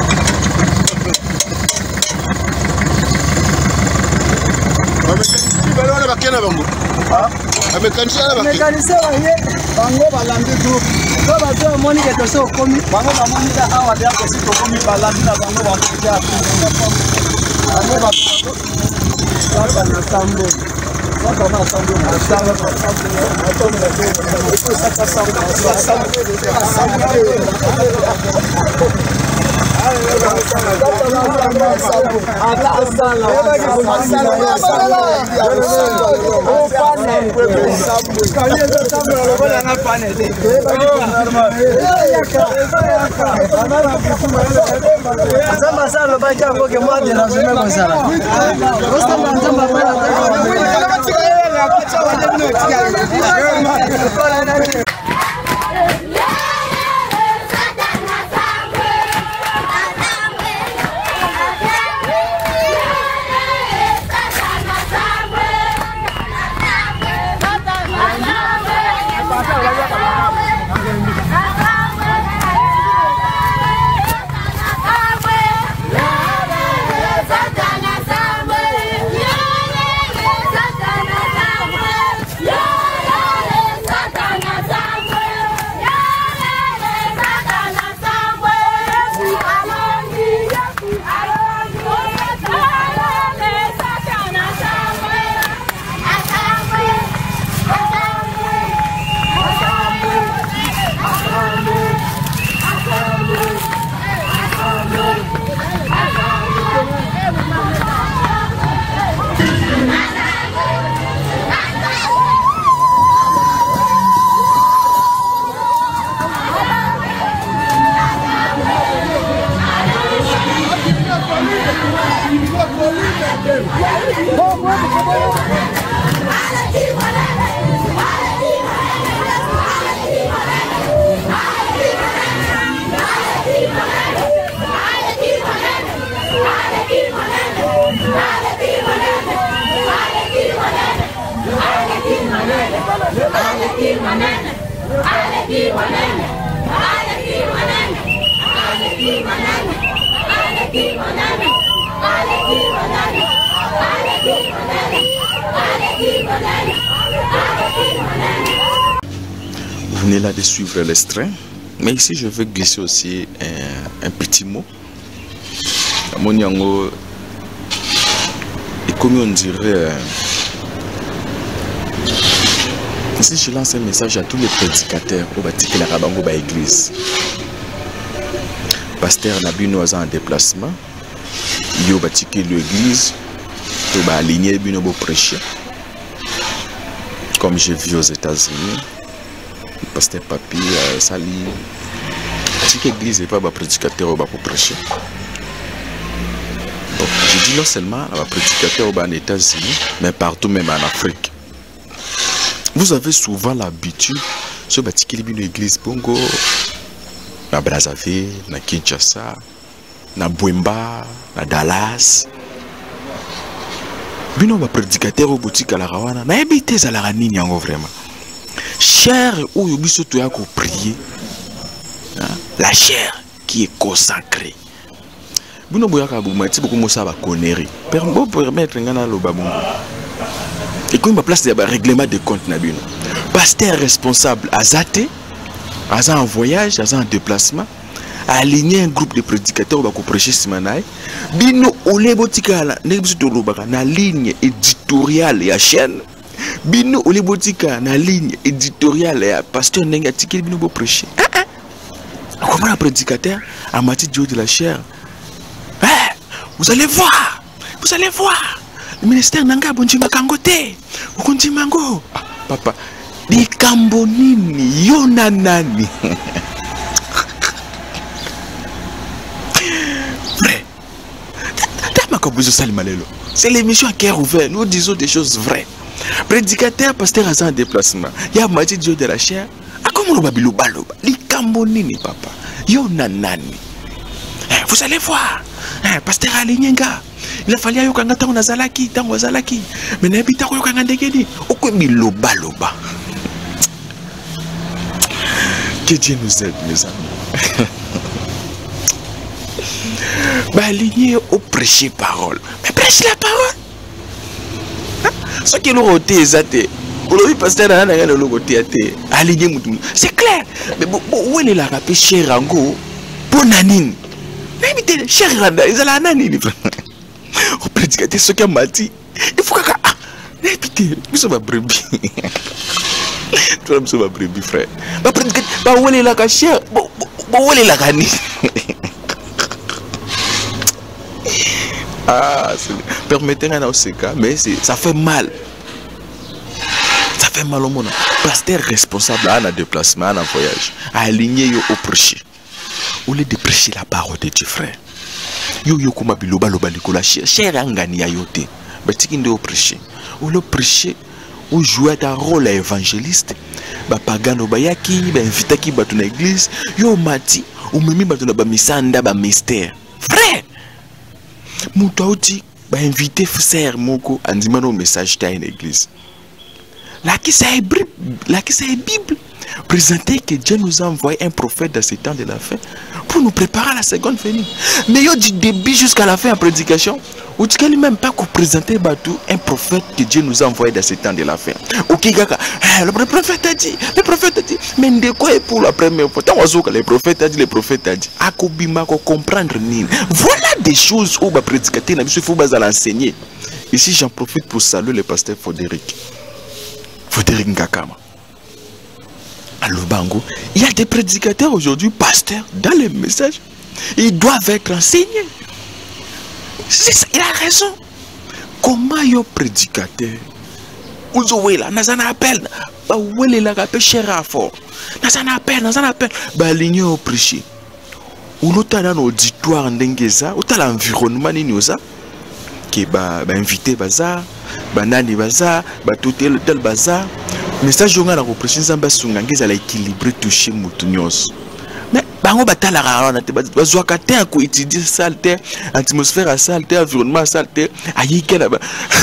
Speaker 1: Vous venez là de suivre l'extrait, mais ici je veux glisser aussi un petit mot. Mon yango, et comme on dirait, ici je lance un message à tous les prédicateurs au bâtiment de la Rabango ba église. Pasteur Nabino en déplacement, yo bâtiment l'église, to ba aligner bino bo prêcher. Comme j'ai vu aux États-Unis, le pasteur Papi Sali, l'église n'est pas un prédicateur pour prêcher. Bon, je dis non seulement les prédicateurs aux États-Unis, mais partout, même en Afrique. Vous avez souvent l'habitude, ce bâti une église Bongo, na Brazzaville, na Kinshasa, na Bwemba, na Dallas. Bino ba prédicateur au boutique à la Rawana, na habité à la Ranini en vraiment. Cher ou yobiso to ya ko prier. La chair qui est consacrée. Bino boyaka bumati beaucoup mosa ba connerie. Permettre ngana lo babongo. Et quand il place des règlements de compte na bino. Pasteur responsable azate, aza en voyage, aza en déplacement, a aligné un groupe de prédicateurs qui prêcher simanaï. Bino ole botika la na ligne éditoriale et à chaîne. Bino ole botika na ligne éditoriale et à pasteur nenga tiki bino bo prêcher. Comment un prédicateur a matière de la chair? Vous allez voir, vous allez voir. Le ministère nanga bonji makangote. Ukonji mango. Papa, di kambonini yonanani. Vrai. C'est l'émission à cœur ouvert. Nous disons des choses vraies. Prédicateur, pasteur en déplacement. Il y a matière de la chair. Comment babilo baloba? Di kambonini papa. Yonanani. Vous allez voir. Pasteur Alinyenga. Il a fallu que nous ayons zalaki, tango zalaki. Mais n'habita ko yokanga ndekedi. Okwembi loba loba. Que Dieu nous aide, mes amis. Aligné au prêcher parole. Mais prêche la parole. Ce qui est le roté zate. Pour le pasteur a le logoté aligné moutou. C'est clair. Mais où est la rapé cher rango pour nanine. N'habite cher randa, ils la nanine. Au prédicateur, ce qu'il m'a dit, il faut que. N'habite, nous sommes brebis. Nous sommes brebis, frère. Ma prédicateur, où est la cachère? Où est la gani? Ah, permettez-moi ce cas, mais ça fait mal. Ça fait mal au monde. Pasteur responsable à un déplacement, à un voyage, à aligner au prêcher. Au lieu de prêcher la parole de Dieu, frère. Yo kuma biloba loba likola cher angani ayote. Batiki ndo prêcher. Ou le prêcher ou jouer un rôle évangéliste. Ba pagano bayaki, ba invitaki batu na église, yo mati ou memi batu na ba misanda ba mystère. Frère. Mutu auti ba invité frère moko andima no message ta une église. Là qui c'est Bible. Présenter que Dieu nous a envoyé un prophète dans ces temps de la fin pour nous préparer à la seconde venue. Mais yo du début jusqu'à la fin en prédication, ou tu ne même pas qu'on présenter un prophète que Dieu nous a envoyé dans ces temps de la fin. Ok, gaga, le prophète a dit, mais de quoi est pour la première fois? Tant que le prophète a dit, akobima ko comprendre nini. Voilà des choses où le prédicateur il faut l'enseigner. Ici, j'en profite pour saluer le pasteur Frédéric Ngakama. À Lubango, il y a des prédicateurs aujourd'hui, pasteurs, dans les messages. Ils doivent être enseignés. Il a raison. Comment y a prédicateur? Vous avez là, nous en appel. Vous avez là, cher à fort. Nous en appel. Baligné au prêcher. Ou l'autre dans l'auditoire n'engeza, ou dans l'environnement n'inosa, qui est invité bazar, banani bazar, tout tel bazar. Mais ça, je vais représenter Zamba Sungangé à l'équilibre touché Moutunios. Mais, bango batala rara, bazouakate à quoi étudier saleté, atmosphère à saleté, environnement à saleté, aïe, là-bas.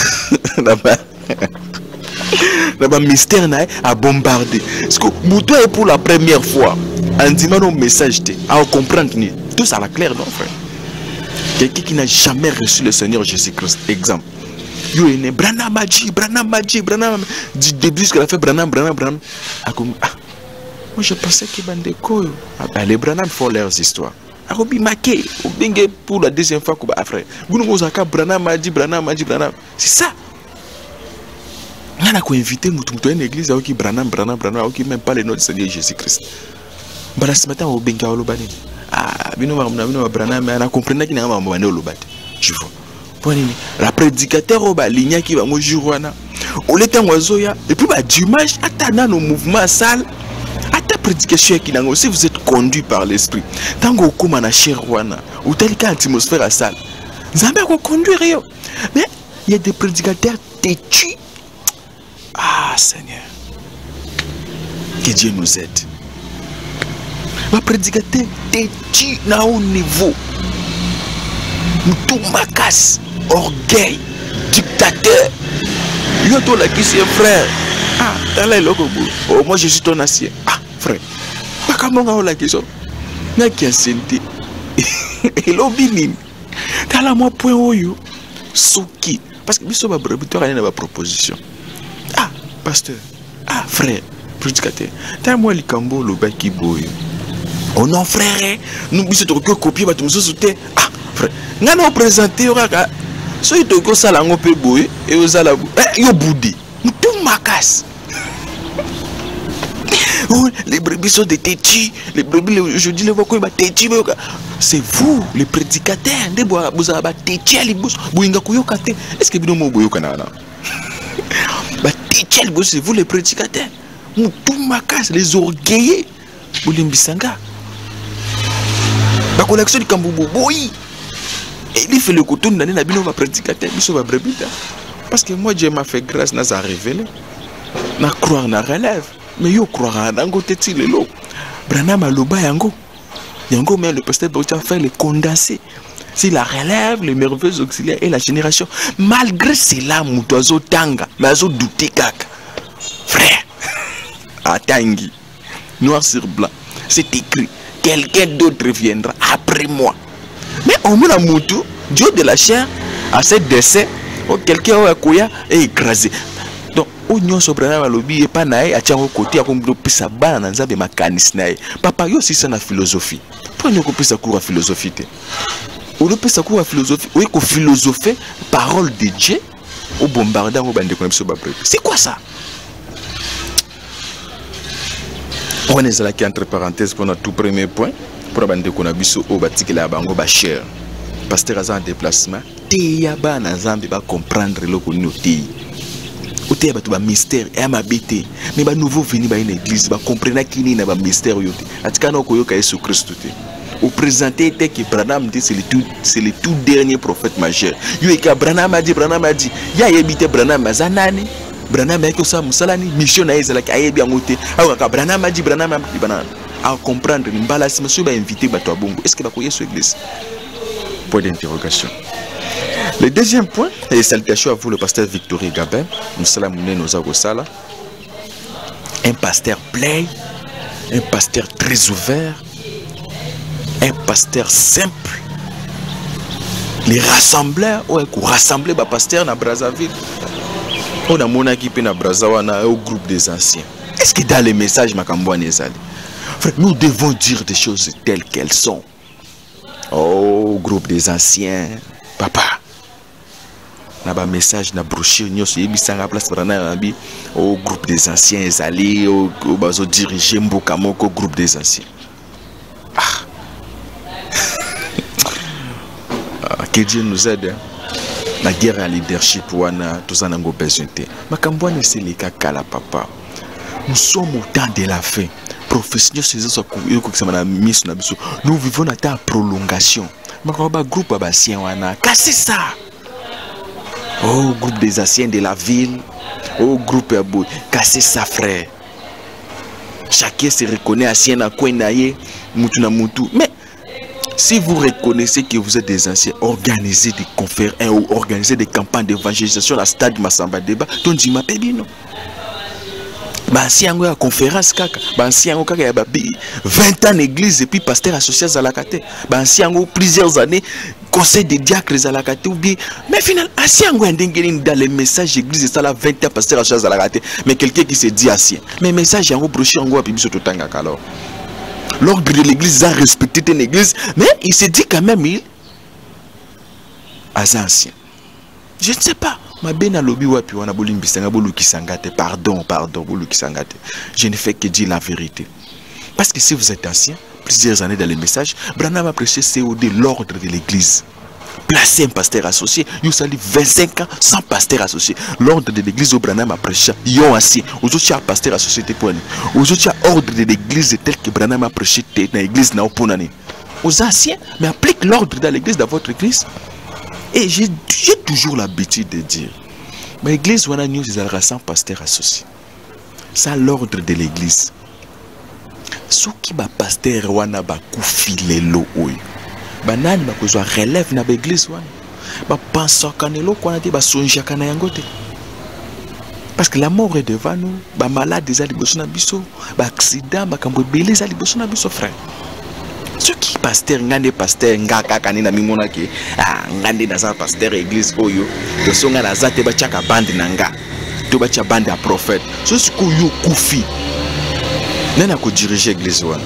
Speaker 1: Là-bas, mystère à bombarder. Parce que Moutou est pour la première fois. En disant nos messages, à comprendre. Tout ça, la claire, non, frère. Quelqu'un qui n'a jamais reçu le Seigneur Jésus-Christ. Exemple. Yo est né Branham du début jusqu'à la fin Branham. Moi je pensais que bandeko les Branham font leurs histoires. Akobi maké pour la deuxième fois que frère. Vous nous avez Branham. C'est ça. On a ko invité mutu une église à qui Branham qui même pas le nom du Seigneur Jésus-Christ. Bara ce matin au benga olobani. Bino Branham on a compris qu'il n'a pas mandé olobati. Tu vois. La prédicateur au ligne qui va manger wana au l'état oiseau et puis dimanche attendant nos mouvements sales à ta prédication qui n'a aussi vous êtes conduit par l'esprit tant que comme na cher wana ou tel qu'atmosphère à salle Nzambe a conduire. Mais il y a des prédicateurs têtus. Ah Seigneur. Que Dieu nous aide. Les prédicateurs têtus na haut niveau. Tout macasse, orgueil, dictateur. Yo to la qui c'est frère. Ah, t'as là logo. Oh, moi je suis ton ancien. Ah, frère. Pas comment on la question. Na qui a senti. Et l'obinin. T'as là moi point oyo. Souki. Parce que biso ba brebitoire na ba proposition. Ah, pasteur. Ah, frère. Prédicateur. T'as moi likambo lo ba ki boyo. Oh non frère, nous biso to copier ba to sauter. Ah, frère. Ngana présenter oraka. So il te go sala ngo pe boy et osala yo boudi. Tout macasse. Oh, les brebis sont des têtus. Les brebis aujourd'hui les voix quoi ba têtu. C'est vous les prédicateurs. Ndé boa boza ba têtu ali bos. Boinga kuyoka te. Est-ce que bino mo boyoka na na? Ba têtu ali bos c'est vous les prédicateurs. Tout macasse les orgueillés. Bolimbisanga. La collection du Kamboubo, boy. Et il fait le coton d'année, la bino va prédicateur, il va brebita. Parce que moi, Dieu m'a fait grâce, n'a pas révélé. N'a croire, n'a relève. Mais yo croire à Nango Teti le lot. Branham a loba yango. Yango, mais le pasteur Boucha fait les condensés. C'est la relève, les merveilleux auxiliaires et la génération. Malgré cela, Moutoiseau Tanga, mais azo douté kaka. Frère, à Tangi, noir sur blanc, c'est écrit. Quelqu'un d'autre viendra après moi. Mais au moins, Moutou, Dieu de la chair, à ce décès, quelqu'un a couillé et écrasé. Donc, on sobre na lobby et pas naï, à tiens au côté, à comme sa banane, à ma canis naï. Papa, yo si c'est la philosophie. Pourquoi nous coupons sa cour à philosophie? On peut sa cour à philosophie. Oui, qu'on philosophe, parole de Dieu, au bombardement, au bandé qu'on a. C'est quoi ça? On est là qui entre parenthèses pour notre tout premier point. Pour abandonner qu'on a biso au bâti qui la bango ba cher. Pasteur Azan déplacement. Teya ba na zambi ba comprendre le qu'on nous dit. Ou teya ba tout ba mystère et ma bête. Mais ba nouveau venu ba une église ba comprendre qui ni na ba mystère yote. Atika no ko yoka Yesu Christ te. Ou présenter te que Branham dit c'est le tout dernier prophète majeur. Yo e ka Branham a dit ya yebite Branham azanani. Branham est que ça musalani mission na ezala ka yebi angote. Awa ka Branham a dit à comprendre mbala si monsieur va inviter bato à bongo. Est-ce que va koyer sur l'église? Point d'interrogation. Le deuxième point, et salutations à vous le pasteur Victory Gabin. Nous salamons nos agosala. Un pasteur plein, un pasteur très ouvert, un pasteur simple. Les rassembleurs, ouais, rassembler ba pasteur na Brazzaville. On a mon équipe na Brazzawana au groupe des anciens. Est-ce que dans les messages Makambouane ezali? Frère, nous devons dire des choses telles qu'elles sont. Oh, groupe des anciens, papa. Naba message na brochure nyos yebisanga place brana abi au groupe des anciens ezali au bazo diriger mboka moko groupe des anciens. Ah. Que Dieu nous aide. La guerre à leadership wana tous en ango besoin. Makambouane c'est les kala papa. Nous sommes au temps de la fin. Nous vivons à ta prolongation. Groupe cassez ça. Oh, groupe des anciens de la ville. Oh, groupe cassez ça, frère. Chacun se reconnaît ancien à quoi naïe, mutu na mutu. Mais si vous reconnaissez que vous êtes des anciens, organisez des conférences ou organisez des campagnes d'évangélisation à Stade Massamba Débat. Ton dit ma pébi non. Si on a une conférence, si on a 20 ans d'église et puis pasteur associé à la Kate, si on a plusieurs années conseil des diacres à la Kate, mais finalement, si on a dans les messages d'église, ça la 20 ans pasteur associé à la Kate, mais quelqu'un qui se dit ancien, mais message en broché en gros puis sur tout alors. L'ordre de l'église a respecté une église, mais il se dit quand même il est ancien. Je ne sais pas. Pardon, je ne fais que dire la vérité. Parce que si vous êtes ancien, plusieurs années dans les messages, Branham a prêché COD, l'ordre de l'église. Placer un pasteur associé, il y a 25 ans sans pasteur associé. L'ordre de l'église au Branham a prêché, il y a ancien. Aujourd'hui, il y a pasteur associé. Aujourd'hui, il y a ordre de l'église tel que Branham a prêché dans l'église. Aux anciens, mais applique l'ordre dans l'église dans votre église. Et j'ai toujours l'habitude de dire, mais l'église, on a nous des sans pasteur associé. C'est l'ordre de l'église. Ce qui va pasteur, on a koufi lelo oyo. Banani ba kozwa relève na l'église wana. Ba pensa kanelo ko na te ba sonja kana yangote. Parce que la mort est devant nous, ba malade des aliboso na biso, ba accident ba kambo belé des aliboso na biso frère. Ce qui pasteur ngande pasteur ngaka kanina mimona ke ngande na za pasteur église oyo, to songa na za te ba chaka bande nanga. To ba cha bande à prophète. Ce ko yo koufi. Nena ko diriger l'église wana.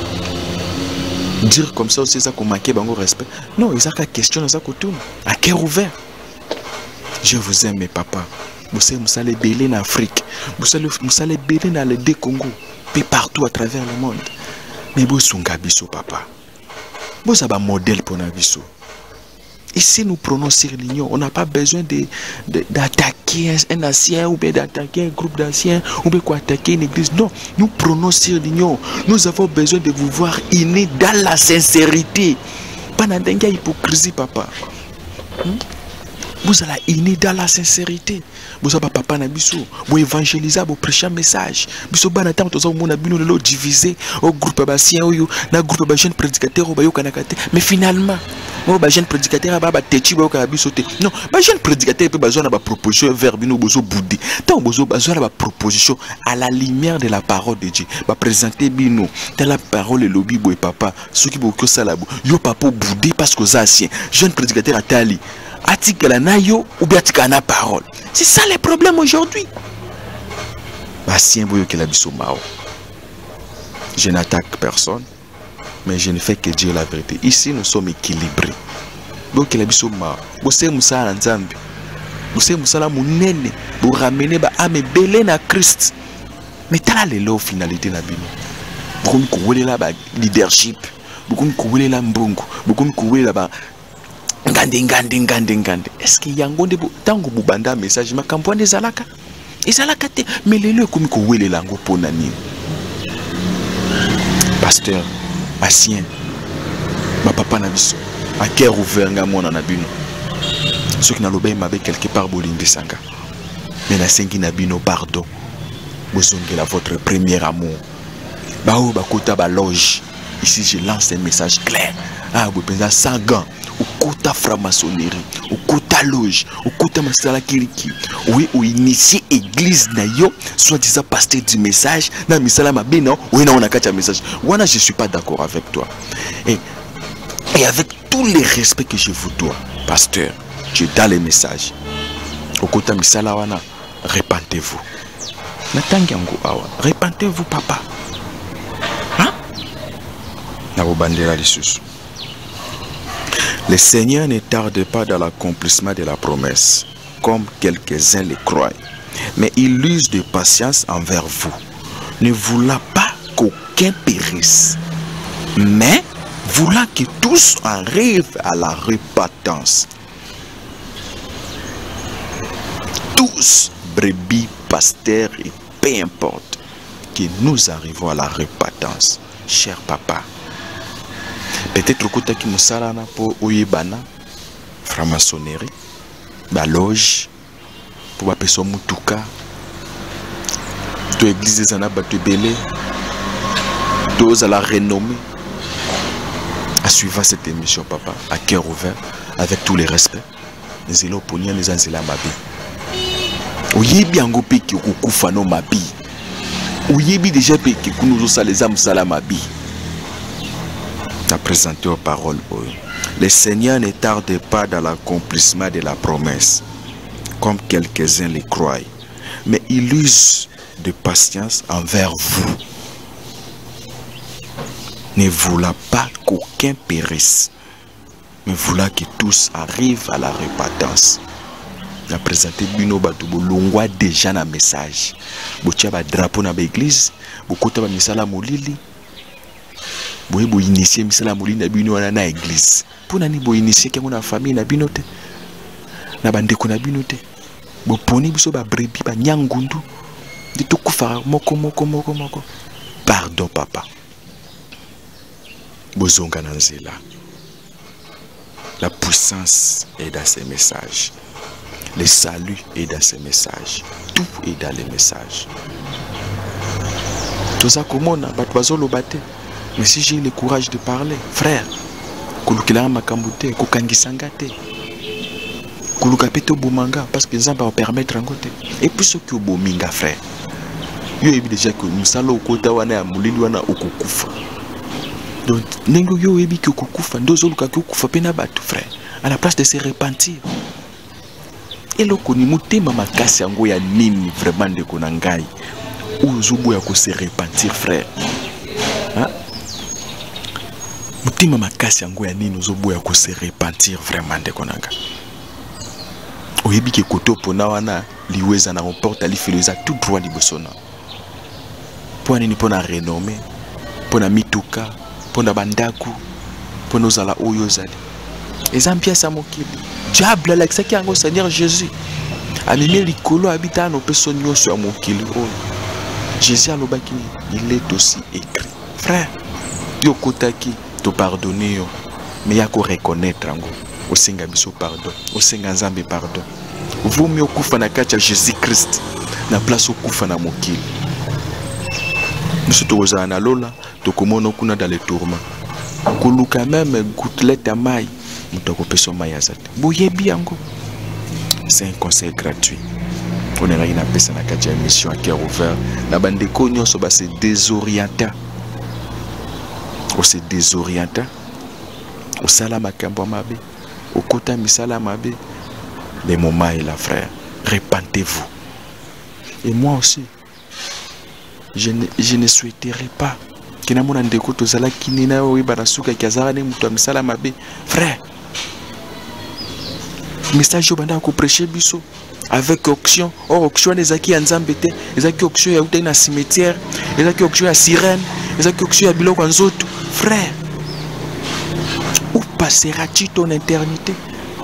Speaker 1: Dire comme ça aussi ça qu'on manquait bango respect. Non, ils ont qu'à question ça qu'on tourne à cœur ouvert. Je vous aime mes papas. Vous savez Moussale belé en Afrique. Moussale belé dans le deux Congo, puis partout à travers le monde. Mais vous sunga biso papa. Vous avez un modèle pour nabiso. Ici nous prononçons l'union, on n'a pas besoin d'attaquer un ancien ou bien d'attaquer un groupe d'anciens ou bien d'attaquer une église. Non, nous prononçons l'union. Nous avons besoin de vous voir unis dans la sincérité. Pas dans la hypocrisie, papa. Vous allez unis dans la sincérité. Vous avez papa nabiso, vous évangélisez, vous prêchez un message. Vous avez un temps où divisé au groupe d'anciens ou au groupe de jeunes prédicateurs. Mais finalement, les jeunes prédicateurs non, les jeunes prédicateurs peuvent besoin de proposition vers nous besoin boudé. Tant besoin de proposition à la lumière de la parole de Dieu. Va présenter bino dans la parole et lobby boy papa. Ceux qui beaucoup ça là, yo papa boudé parce que anciens jeunes prédicateurs à tali. Atikala na yo ou bien atikala na parole. C'est ça les problèmes aujourd'hui. Ancien boyo que la biso mao. Je n'attaque personne. Mais je ne fais que dire la vérité. Ici, nous sommes équilibrés. Donc, il a dit, vous savez, Moussa Nzambi. Vous savez, Moussa Mounene. Vous ramenez âme belé na Christ. Mais t'as la finalité na bino. Vous avez la leadership. Vous avez la mbongo. Vous avez la ngande. Est-ce qu'il y a un gonde tango bubanda message ma campagne des alaka? Et alaka te. Mais les lieux comme vous avez lango pour nani. Pasteur. Asien, ma papa na biso, à cœur ouvert nga mona na bino. Ceux qui n'ont pas m'avaient quelque part bolingi sanga. Mais na sengi na bino pardon. Bozongela votre premier amour. Bao bakota ba loge. Ici je lance un message clair. Ah vous pensez sans gants. Au kota franc-maçonnerie, au kota loge, au kota masala kiriki. Oui, ou initier église na yo, soit disant pasteur du message, na misala mabe non, oui na on a kacha message. Wana je suis pas d'accord avec toi. Et avec tous les respects que je vous dois, pasteur, tu es dans les messages. Au kota misala wana, repentez-vous. Natangiango awa, repentez-vous papa. Hein? Na bandera les sous. Le Seigneur ne tarde pas dans l'accomplissement de la promesse, comme quelques-uns le croient, mais il use de patience envers vous, ne voulant pas qu'aucun périsse, mais voulant que tous arrivent à la repentance. Tous, brebis, pasteurs et peu importe, que nous arrivons à la repentance, cher papa. Peut-être que tu as pour Oyebana, franc-maçonnerie, la loge, pour la personne Moutouka, tu église des Anabatu Belé, tu as la renommée. À suivre cette émission, papa, à cœur ouvert, avec tous les respects, les élos poniens, les anzela mabi. Oyebi angopi ki okufano mabi. Oyebi déjà pe ki kunuzo saleza musala mabi. Présenté aux paroles. Le Seigneur ne tarde pas dans l'accomplissement de la promesse, comme quelques-uns le croient, mais il use de patience envers vous, ne voulant pas qu'aucun périsse, mais voulant que tous arrivent à la repentance. La présenté Bino Batoubo Longwa déjà dans message. Botia ba drapeau na l'église, bokota ba misala molili. Boye bo initier misala molili na bino na église. Pour nani bo initier ke na famille na binote. Na bandeko na binote. Bo poni biso ba brebi ba nyangundu. Di to kufara moko. Pardon papa. Bozonga na nzela. La puissance est dans ces messages. Le salut est dans ces messages. Tout est dans les messages. Tout ça comme on a, mais si j'ai le courage de parler, frère, kulukila makambute, kukangisangate, kulukapeto bomanga, parce que ça va permettre en côté. Et puis ce qui est bominga, frère. Yo ebi déjà que nous salo kota wana ya mulili wana okukufa. Donc nengo yo ebi ki okukufa, ndozo luka ki okufa pena batu, frère. À la place de se repentir. Et le koni mutema makasi yango ya nini vraiment de konangai. Ouzubu ya ko se repentir, frère. Hein? Mutema makasi yango ya nini ouzubu ya ko se repentir vraiment de konanga. Oyebi ki koto pona wana liweza na remporte ali filoza tout droit libosona. Pour nini pona renommé, pona mituka, pona bandaku, pona ozala oyo zali. Ezambia sa mokili. Diable la qui ango Seigneur Jésus. Amimi likolo habita no personne nyoso ya mokili oyo. Jésus alobaki il est aussi écrit. Frère, Dieu kotaki te pardonner yo, mais ya ko reconnaître ango. Osenga biso pardon, osenga nzambe pardon. Vaut mieux kufa na kati ya Jésus Christ na place okufa na mokili. Nous sommes na lola, to komono kuna dans les tourments. Kuluka même gouttelette à maille, mutoko peso mayazat. Boyebi yango. C'est un conseil gratuit. On est là pesa na kati ya mission à cœur ouvert. Na bande ko nyonso ba se désorienta. O se désorienta. O sala makambo mabe. O kota misala mabe. Le moment est là, frère. Repentez-vous. Et moi aussi. Je ne souhaiterais pas que na mona ndeko tozala kinina oyi barasuka kiazara ne mutu misala mabe. Frère, message banda ko prêcher biso avec auction. Or auction des aki nzambete, les aki auction ya uta na cimetière, les aki auction ya sirène, les aki auction ya biloko nzoto. Frère, où passeras-tu ton éternité?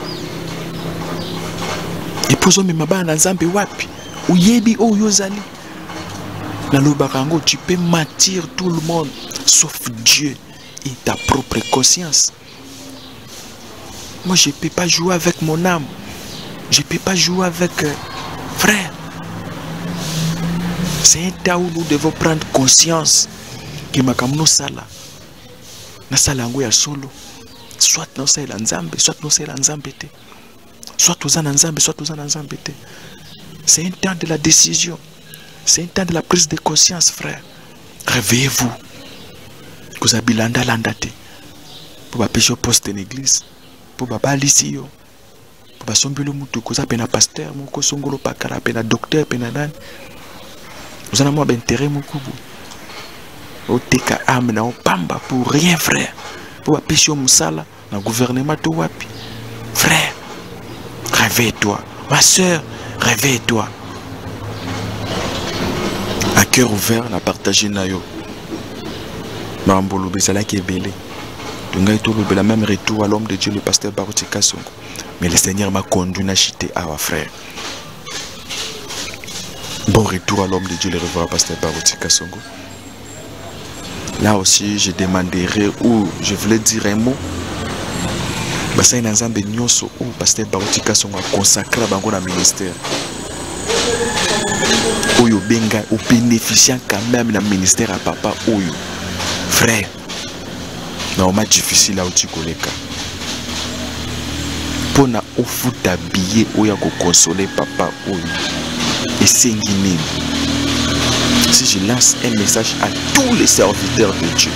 Speaker 1: Et poso me mabana nzambe wapi? Uyebi oyo zali. Tu peux mentir tout le monde, sauf Dieu et ta propre conscience. Moi, je ne peux pas jouer avec mon âme. Je ne peux pas jouer avec frère. C'est un temps où nous devons prendre conscience que makamno sala. Na sala yango ya solo. Soit non c'est la nzambe, soit non c'est la nzambe te. Soit aux nzambe, soit aux nzambe te. C'est un temps de la décision. C'est un temps de la prise de conscience, frère. Réveillez-vous. Vous avez landa landate. Pour pécher au poste de l'église. Pour balisi yo. Pour sombelo mutu. Vous avez un pasteur. Vous avez un docteur. Vous avez un intérêt. Vous avez un âme. Vous pamba pour rien, frère. Pour pécher au moussala. Dans le gouvernement. Frère, réveille-toi. Ma soeur, réveille-toi. À cœur ouvert, on a partagé nayo. Mambolo bezala qui est belé. Donc il y a le même retour à l'homme de Dieu, le pasteur Baruti Kasongo. Mais le Seigneur m'a conduit à chiter à frère. Bon retour à l'homme de Dieu, le revoir pasteur Baruti Kasongo. Là aussi, je demanderai où je voulais dire un mot. Basa ina nzambe nyonso où pasteur Baruti Kasongo a consacré bango na ministère. Oyo benga ou bénéficiant quand même le ministère à papa Oyo. Frère, non, c'est difficile là où tu connais. Pour na offrir billet Oyo pour consoler papa Oyo. Et c'est guiné. Si je lance un message à tous les serviteurs de Dieu.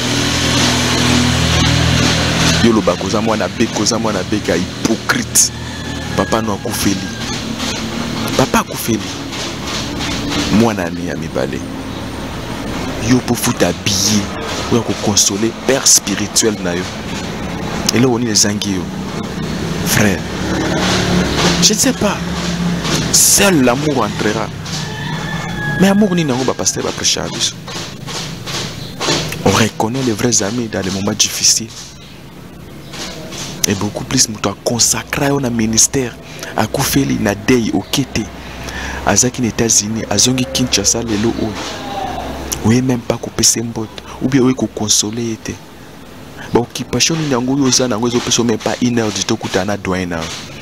Speaker 1: Yo lo bakoza mwana beka hypocrite. Papa no akufeli. Papa akufeli. Mwana ni ya mibale. Yo pour foutre habillé, pour consoler père spirituel na yo. Et là on est les anguilles. Frère, je ne sais pas. Seul l'amour entrera. Mais amour ni nango ba pasteur ba prêcher. On reconnaît les vrais amis dans les moments difficiles. Et beaucoup plus nous doit consacrer au ministère à Koufeli na dei au Kété. Azaki aux États-Unis, Azongi Kinshasa lelo o. Oui même pas couper ses mbottes ou bien oui consoler était. Occupation n'yango yosa n'ango zo même pas 1 heure du tout kutana douane.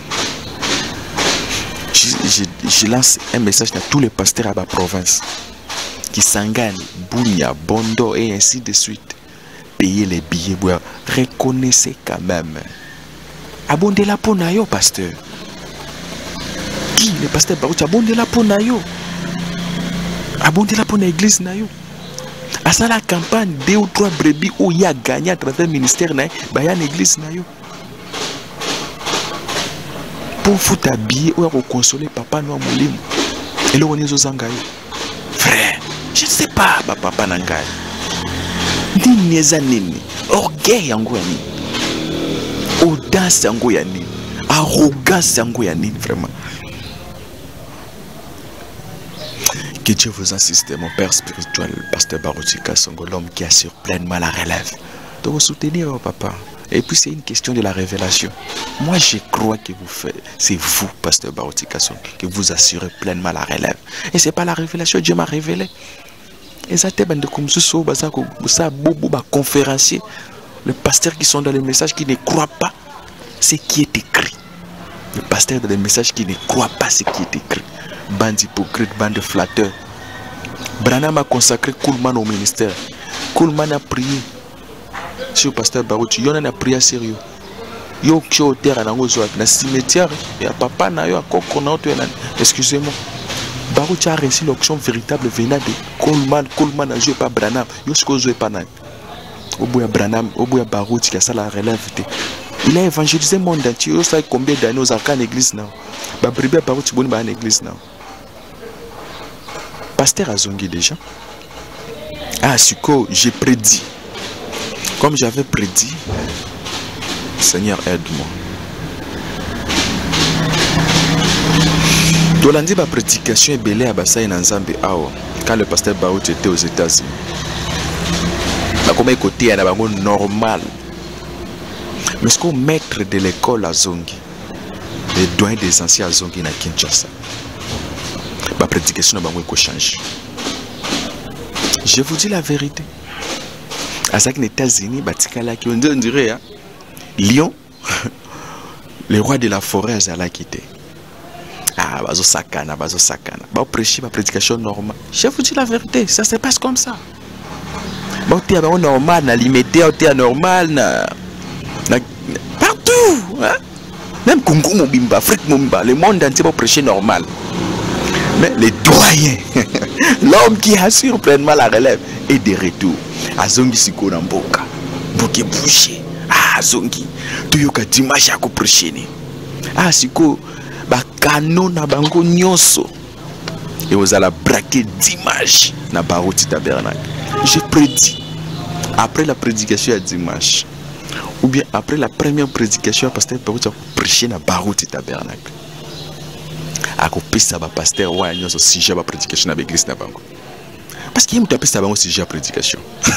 Speaker 1: Je lance un message à tous les pasteurs à la province qui s'engagent, Bounia, Bondo et ainsi de suite. Payez les billets, reconnaissez quand même. Abondez la peau na yo, pasteur. Qui le pasteur Barouti abondez la peau na yo. Abondez la peau na l'église na yo. À ça la campagne 2 ou 3 brebis où il y a gagné à travers le ministère na ba ya l'église na yo. Pour foutre habillé ou pour consoler papa noa moulim. Et là on est aux angaï. Frère, je ne sais pas papa nangaï. Ni neza nini. Orgueil yango ya nini. Audace yango ya nini. Arrogance yango ya nini vraiment. Que Dieu vous assiste, mon père spirituel, pasteur Barouti Kasongo, l'homme qui assure pleinement la relève. De vous soutenir, papa. Et puis c'est une question de la révélation. Moi je crois que vous faites, c'est vous, pasteur Barouti Kasongo, que vous assurez pleinement la relève. Et c'est pas la révélation, Dieu m'a révélé. Et ça t'est de comme ça, conférencier, les pasteurs qui sont dans les messages qui ne croient pas ce qui est écrit. Les pasteurs dans les messages qui ne croient pas ce qui est écrit. Bande hypocrite, bande de flatteurs. Branham a consacré Kuhlman au ministère. Kuhlman a prié sur le pasteur Barouti. Yon a prié sérieux. Yo qui au terre dans le cimetière. Et à papa na yo à koko na oto. Excusez-moi. Barouti a reçu l'option véritable venant de Kuhlman. Kuhlman a joué par Branham. Yo ce que joué par nan. Au bout de Branham, au bout de Barouti qui a ça la relève. Il a évangélisé le monde entier. Yo savez combien d'années aux arcanes l'église now. Ba bribe Barouti bonne ba l'église now. Pasteur Azongi déjà. Ah, Suko, j'ai prédit. Comme j'avais prédit, Seigneur, aide-moi. Tolandi ba prédication est belé à Bassaï Nanzambi Awa. Quand le pasteur Barouti était aux États-Unis. Bah, comme côté, il y a un normal. Mais ce qu'on maître de l'école à Zongi, les doyens des anciens à Zongi na Kinshasa. Ma prédication n'a pas changé. Je vous dis la vérité. À ça que les États-Unis, on dirait, Lion, le roi de la forêt, a quitté. Ah, bazo sakana. Bah, prêcher ma prédication normale. Je vous dis la vérité, ça se passe comme ça. Bah, tu es normal, na limité, tu es normal, partout. Hein? Même Congo Mobimba, Afrique Mobimba, le monde entier va prêcher normal. Mais les doyens, l'homme qui assure pleinement la relève est de retour. Azongi siko na mboka, bouke bouché. Ah Azongi, tu yoka dimanche à prêcher. Ah siko, ba canon na bango nyonso. Et vous allez braquer dimanche na Barouti Tabernacle. Je prédis, après la prédication à dimanche, ou bien après la première prédication à pasteur Barouti a prêché na Barouti Tabernacle. A kopesa ba pasteur wa nyoso sujet ba prédication na l'église na bango. Parce qu'il y a un pesa bango sujet prédication.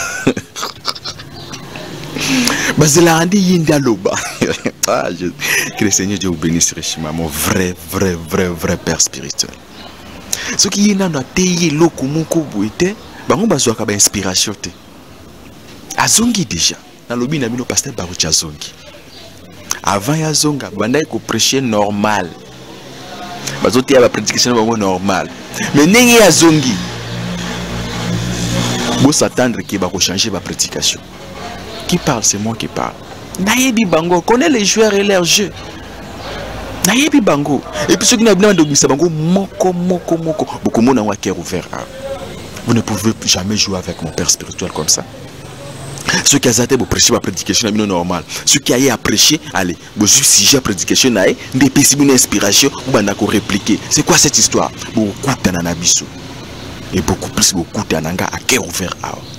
Speaker 1: Bazela andi yinda loba. Ah, que le Seigneur Dieu vous bénisse richement, mon vrai père spirituel. Ce qui est na teye loko moko boite, bango bazwa ka ba inspiration te. Azongi déjà. Na lobi na bino pasteur Barouti Azongi. Avant ya zonga, bandai ko prêcher normal. Bazote la prédication normale. Mais n'est pas zongi. Vous s'attendre qu'il va changer la prédication. Qui parle? C'est moi qui parle. Nayebi Bango connaît les joueurs et leurs jeux. Nayebi Bango. Et puis ceux qui n'ont pas de Bango, moko. Beaucoup de monde a un cœur ouvert. Vous ne pouvez jamais jouer avec mon père spirituel comme ça. Ceux qui ont prêché la prédication normale, ceux qui ont prêché, allez, vous sujet la prédication, des possibles inspiration, vous allez répliquer. C'est quoi cette histoire? Beaucoup d'anabiso. Et beaucoup plus, beaucoup d'ananga à cœur ouvert.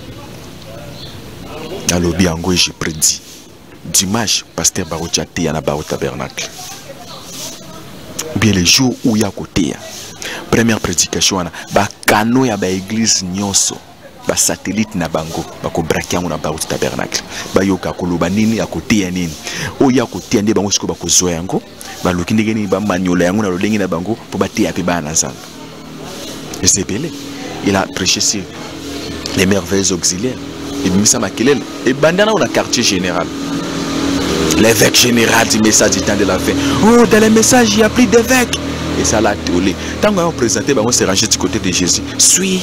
Speaker 1: Dans le biango, j'ai prédit. Dimanche, pasteur Barouti a été à la Barouti Tabernacle. Bien les jours où il y a côté, première prédication, ba cano ya ba église nyonso. Ba satellite na bango bako braquer na Barouti Tabernacle ba yoka koloba nini ya côté ya nini o ya côté ande bango siko bako zoya yango ba loki ndenge ni ba maniola yango na lolengi na bango po ba te ape ba na nzamba. Et c'est belé. Il a prêché sur les merveilles auxiliaires. Et Missa Makelel. Et Bandana, on a quartier général. L'évêque général du message du temps de la fin. Oh, dans les messages, il n'y a plus d'évêque. Et ça l'a tolé. Tant qu'on a présenté, on s'est rangé du côté de Jésus. Suis.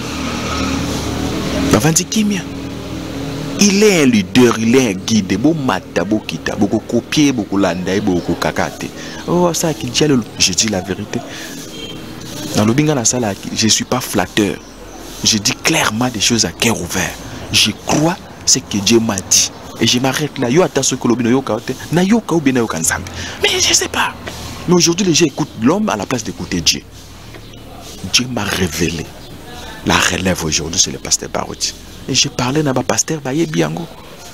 Speaker 1: Il est un leader, il est un guide. Beau mata, beau kita, beaucoup copier, beaucoup landa, beaucoup kakate. Oh, ça qui dit, je dis la vérité. Dans le binga la salle, je ne suis pas flatteur. Je dis clairement des choses à cœur ouvert. Je crois ce que Dieu m'a dit. Et je m'arrête là. Yo attends ce que l'obino yo kaote. Na yo kao bina yo kanzambe. Mais je ne sais pas. Mais aujourd'hui, les gens écoutent l'homme à la place d'écouter Dieu. Dieu m'a révélé. La relève aujourd'hui, c'est le pasteur Barouti. Et j'ai parlé à ma pasteur Baye Biango.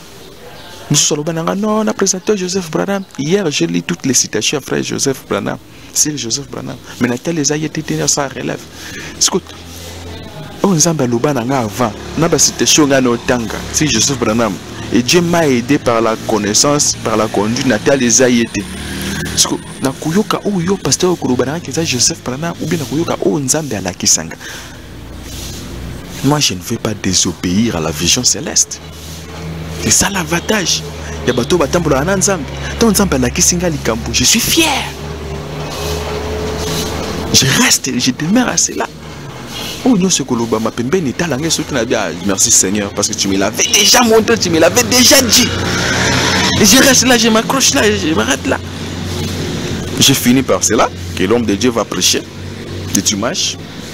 Speaker 1: Non, on a présenté Joseph Branham. Hier, j'ai lu toutes les citations, frère Joseph Branham. C'est Joseph Branham. Mais Nathalie les a été tenus sa relève. Écoute, on s'en va avant. On a cité Shongano Tanga. C'est Joseph Branham. Et Dieu m'a aidé par la connaissance, par la conduite. Nathalie les a été. Parce que na kuyoka ou yo pasteur Kurubana qui est Joseph Branham ou bien na kuyoka ou Nzambe à la Kisanga. Moi, je ne veux pas désobéir à la vision céleste. C'est ça l'avantage. Je suis fier. Je reste, je demeure à cela. Merci Seigneur, parce que tu me l'avais déjà montré, tu me l'avais déjà dit. Et je reste là, je m'accroche là, je m'arrête là. J'ai fini par cela, que l'homme de Dieu va prêcher. De Tumash.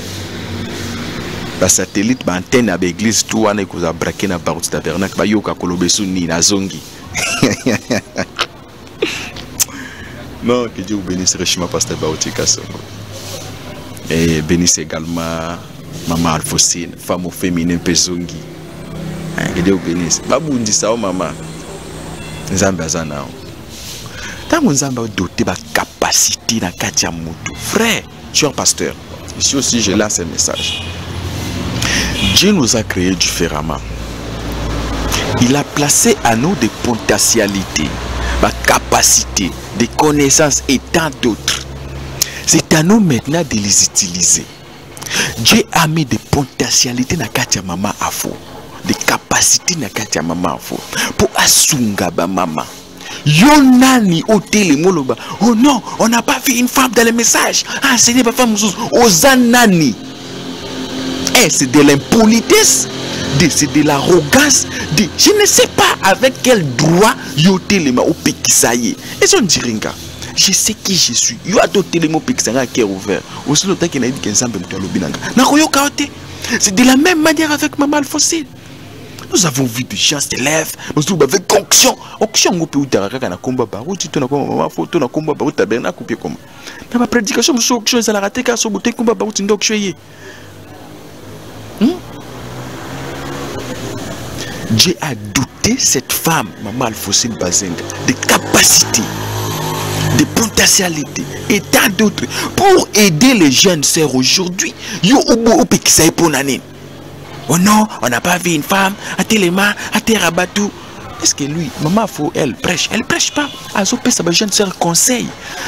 Speaker 1: La satellite, l'antenne à l'église, tout le monde a braqué dans le tabernacle, il y a Kolobesouni, na Zongi. Non, que Dieu vous bénisse richement, pasteur Baouti Kassongo. Et bénisse également maman Alfosine, femme féminine Pezongi. Que Dieu vous bénisse. Babou dit ça, maman. Nzamba Zanao. Tant que Nzamba doté de capacité dans Katia Moutou. Frère, cher pasteur, ici aussi je lance un message. Dieu nous a créés différemment. Il a placé à nous des potentialités, des capacités, des connaissances et tant d'autres. C'est à nous maintenant de les utiliser. Dieu a mis des potentialités dans Katia Maman Afo, des capacités dans Katia Maman Afo pour asunga ba maman. Yonani au télémoloba. Oh non, on n'a pas vu une femme dans les messages. Ah, ce n'est pas femme Ozanani. Eh, c'est de l'impolitesse, c'est de l'arrogance, je ne sais pas avec quel droit yo téléma au Pekisaye. Et son diringa, je sais qui je suis. Yo a d'autres téléma au Pekisaye à cœur ouvert. Aussi le temps qu'il a dit qu'un sambe m'a lobinanga. Nakoyo kaote. C'est de la même manière avec Maman Alfosine. Nous avons vu des gens se lèvent, nous avons avec onction. Onction, on peut utaraga na combat barouti, tu na combat maman photo na combat barouti tabernacle coupé comme. Dans ma prédication, monsieur onction ça la raté car so boté combat barouti ndok choyé. Dieu a doté cette femme, Maman Alfosine Bazenga, de capacités, de potentialités et tant d'autres pour aider les jeunes sœurs aujourd'hui. Yo obo qui ça pour nanin. Oh non, on n'a pas vu une femme à Téléma, à Terrabatou. Est-ce que lui, maman, faut elle prêche pas. Alors, sa jeune sœur conseil.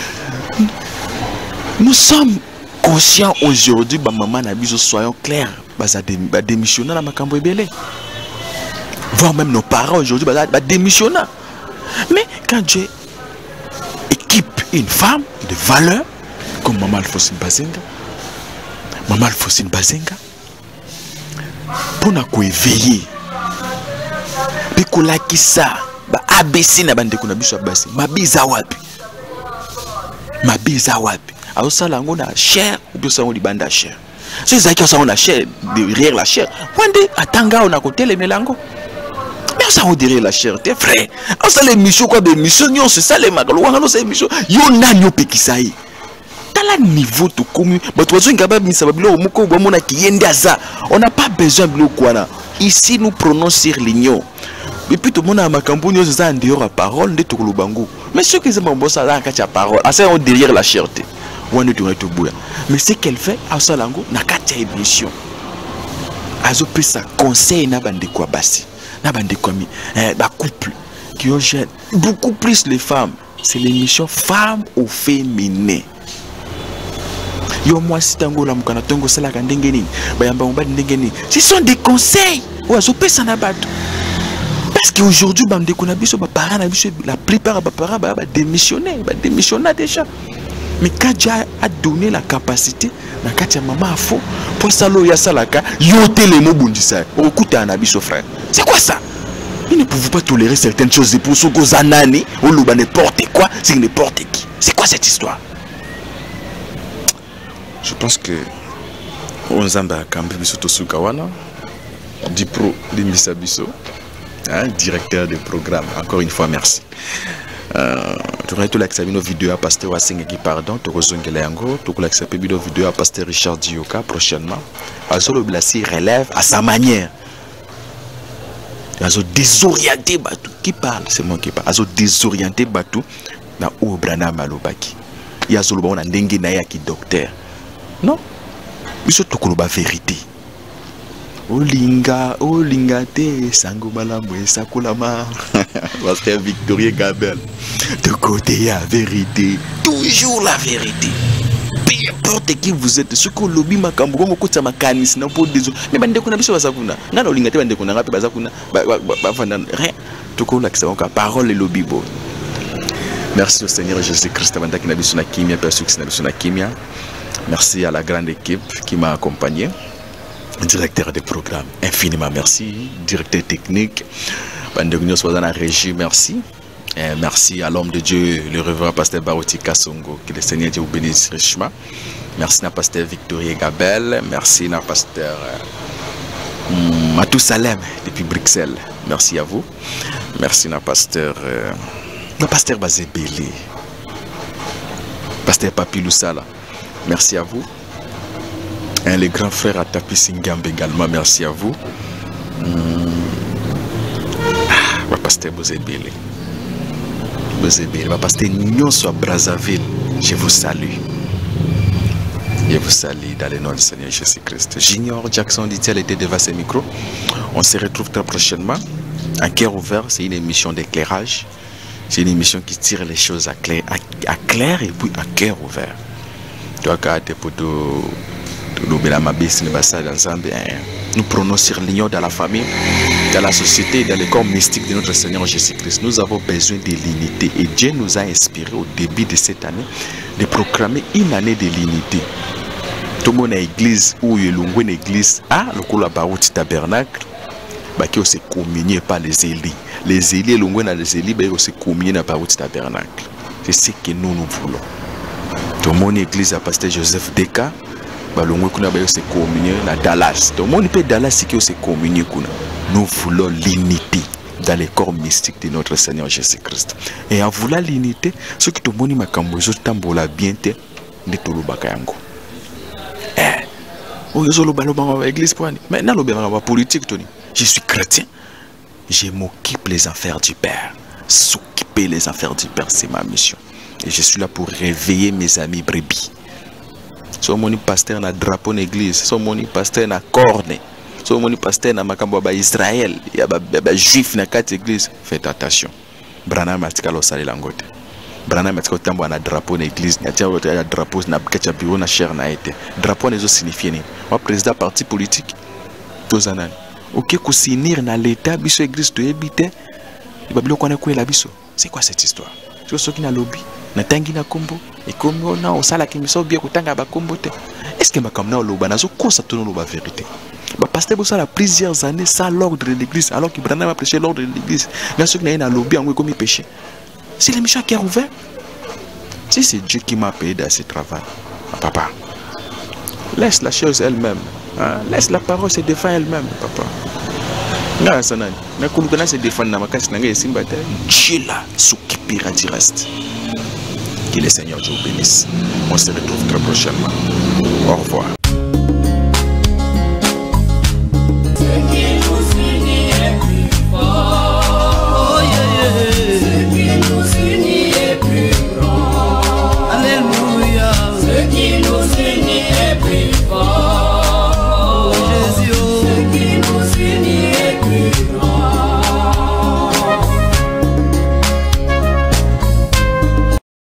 Speaker 1: Nous sommes conscients aujourd'hui, maman, soyons clairs, démissionner dans ma cambo belé. Voir même nos parents aujourd'hui, démissionner. Mais quand Dieu équipe une femme de valeur, comme Maman Alfosine Bazenga, pour nous éveiller, puis qu'on a qui ça, ABC na bande qu'on a biso abasi, mabiza wapi, alors ça là on a cher ou bien ça on dit banda cher. C'est ça qui ça on a cher derrière la chair. Wande atanga on a côté les mélango. Mais ça on derrière la chair, t'es frère. On ça les missions quoi des missions, c'est ça les magalo, on ça les missions. Yo na nyo pekisaï. Dans le niveau de commun, on n'a pas besoin de quoi. Ici, nous prenons sur l'ignon. Et puis tout le monde a ma campagne, c'est ça en dehors à parole de tout le bango. Mais ceux qui aiment bon ça, là, quand il y a parole, c'est derrière la cherté. Mais ce qu'elle fait, à ça, lango, n'a qu'à ta émission. Azo peut ça conseil n'a bande quoi bassi, n'a bande quoi mi, couple qui ont jeune, beaucoup plus les femmes. C'est l'émission femmes au féminin. Yo moi si tango la mukana tongo sala ka ndenge nini bayamba mobali ndenge nini. Ce sont des conseils ozo pesa na bato. Parce qu'aujourd'hui bande ko na biso ba parents na biso la plupart ba parents ba démissionner déjà. Mais Kadja a donné la capacité na Katia maman a faux pour salo ya salaka yote les mots bundisa. Okuta na biso frère. C'est quoi ça? Ils ne peuvent pas tolérer certaines choses pour ce que zanani ou louba n'importe quoi, c'est n'importe qui. C'est quoi cette histoire? Je pense que on zamba kambi biso tosukawana Dipro Limisa Biso, directeur de programme. Encore une fois merci. Tu aurais tout l'accepté nos vidéos à pasteur Wasengeki pardon, tu rozongela yango, tu l'accepté nos vidéos à pasteur Richard Dioka prochainement. Azolo Blasi relève à sa manière. Azo désorienté Batou. Qui parle? C'est moi qui parle. Azo désorienté Batou na Obrana Malobaki. Yazolo ba on a ndenge na ya ki docteur. Non? Biso tokoloba vérité. Olinga te sango malambo esakolama. Pasteur Victorien Gabel. De côté ya vérité, toujours la vérité. Peu importe qui vous êtes, ce que lobby makambo comme ko tsama kanis na po déso. Mais bande ko na biso basakuna. Ngana olinga te bande ko na ngapi basakuna. Ba fanda rien. Toko la kisa ka parole le lobby bo. Merci au Seigneur Jésus-Christ bande ki na biso na kimia perso ki na biso na kimia. Merci à la grande équipe qui m'a accompagné. Directeur des programmes, infiniment merci. Directeur technique, Bandegno soit dans la régie, merci. Et merci à l'homme de Dieu, le révérend pasteur Barouti Kassongo, que le Seigneur Dieu vous bénisse richement. Merci à pasteur Victorien Gabel, merci à pasteur Matou Salem depuis Bruxelles, merci à vous. Merci à pasteur Bazebele, pasteur Papi Loussala, merci à vous. Les grands frères à Tapi Singambe également, merci à vous. Pasteur Bozebele. Pasteur Nyon soit Brazzaville, je vous salue. Je vous salue dans le nom du Seigneur Jésus-Christ. J'ignore Jackson Ditiel était devant ses micros. On se retrouve très prochainement. Un cœur ouvert, c'est une émission d'éclairage. C'est une émission qui tire les choses à clair et puis à cœur ouvert. Nous prenons sur l'union dans la famille, dans la société, dans le corps mystique de notre Seigneur Jésus-Christ. Nous avons besoin de l'unité et Dieu nous a inspiré au début de cette année de proclamer une année de l'unité. Tout le monde a église ou une église à le Barouti tabernacle, qui se communier par les élis. Les élis, les élis, se communier dans Barouti tabernacle. C'est ce que nous voulons. Tout le monde église à pasteur Joseph Deka. Dallas. Nous voulons l'unité dans les corps mystiques de notre Seigneur Jésus-Christ. Et en voulant l'unité, ce que tout le monde m'a camboyé, tambola bien te de tout le bakayango. Maintenant, le politique, je suis chrétien. Je m'occupe les affaires du Père. S'occuper les affaires du Père, c'est ma mission. Et je suis là pour réveiller mes amis brebis. So moni pasteur na drapeau l'église, so moni pasteur na corne, so moni pasteur na makambo ba Israël, ya ba juif na quatre église, faites attention. Branham matikalo sali langote. Branham matiko tambo na drapeau l'église, na tia ya drapeau na kacha bureau na cher na été. Drapeau nezo signifie ni. Wa président parti politique tozanani. OK ko sinir na l'état biso église to ebite. Babilo kona ko la biso. C'est quoi cette histoire? Tu vois qui na lobby na tangi na kombo et comme on a osala ki miso bien kutanga ba kombo te. Est-ce que makamna loba nazo kosa tono loba vérité? Ba pasteur bossa la plusieurs années sans l'ordre de l'église alors qu'il Branham a prêché l'ordre de l'église. Là ceux qui na lobby en comme péché. C'est l'émission qui a ouvert. Si c'est Dieu qui m'a payé dans ce travail. Papa. Laisse la chose elle-même. Hein? Laisse la parole se défendre elle-même, papa. Na sanani. Na kulukana se défendre na makasi na ngai simba te. Dieu là s'occupera du reste. Que le Seigneur vous bénisse. On se retrouve très prochainement. Au revoir.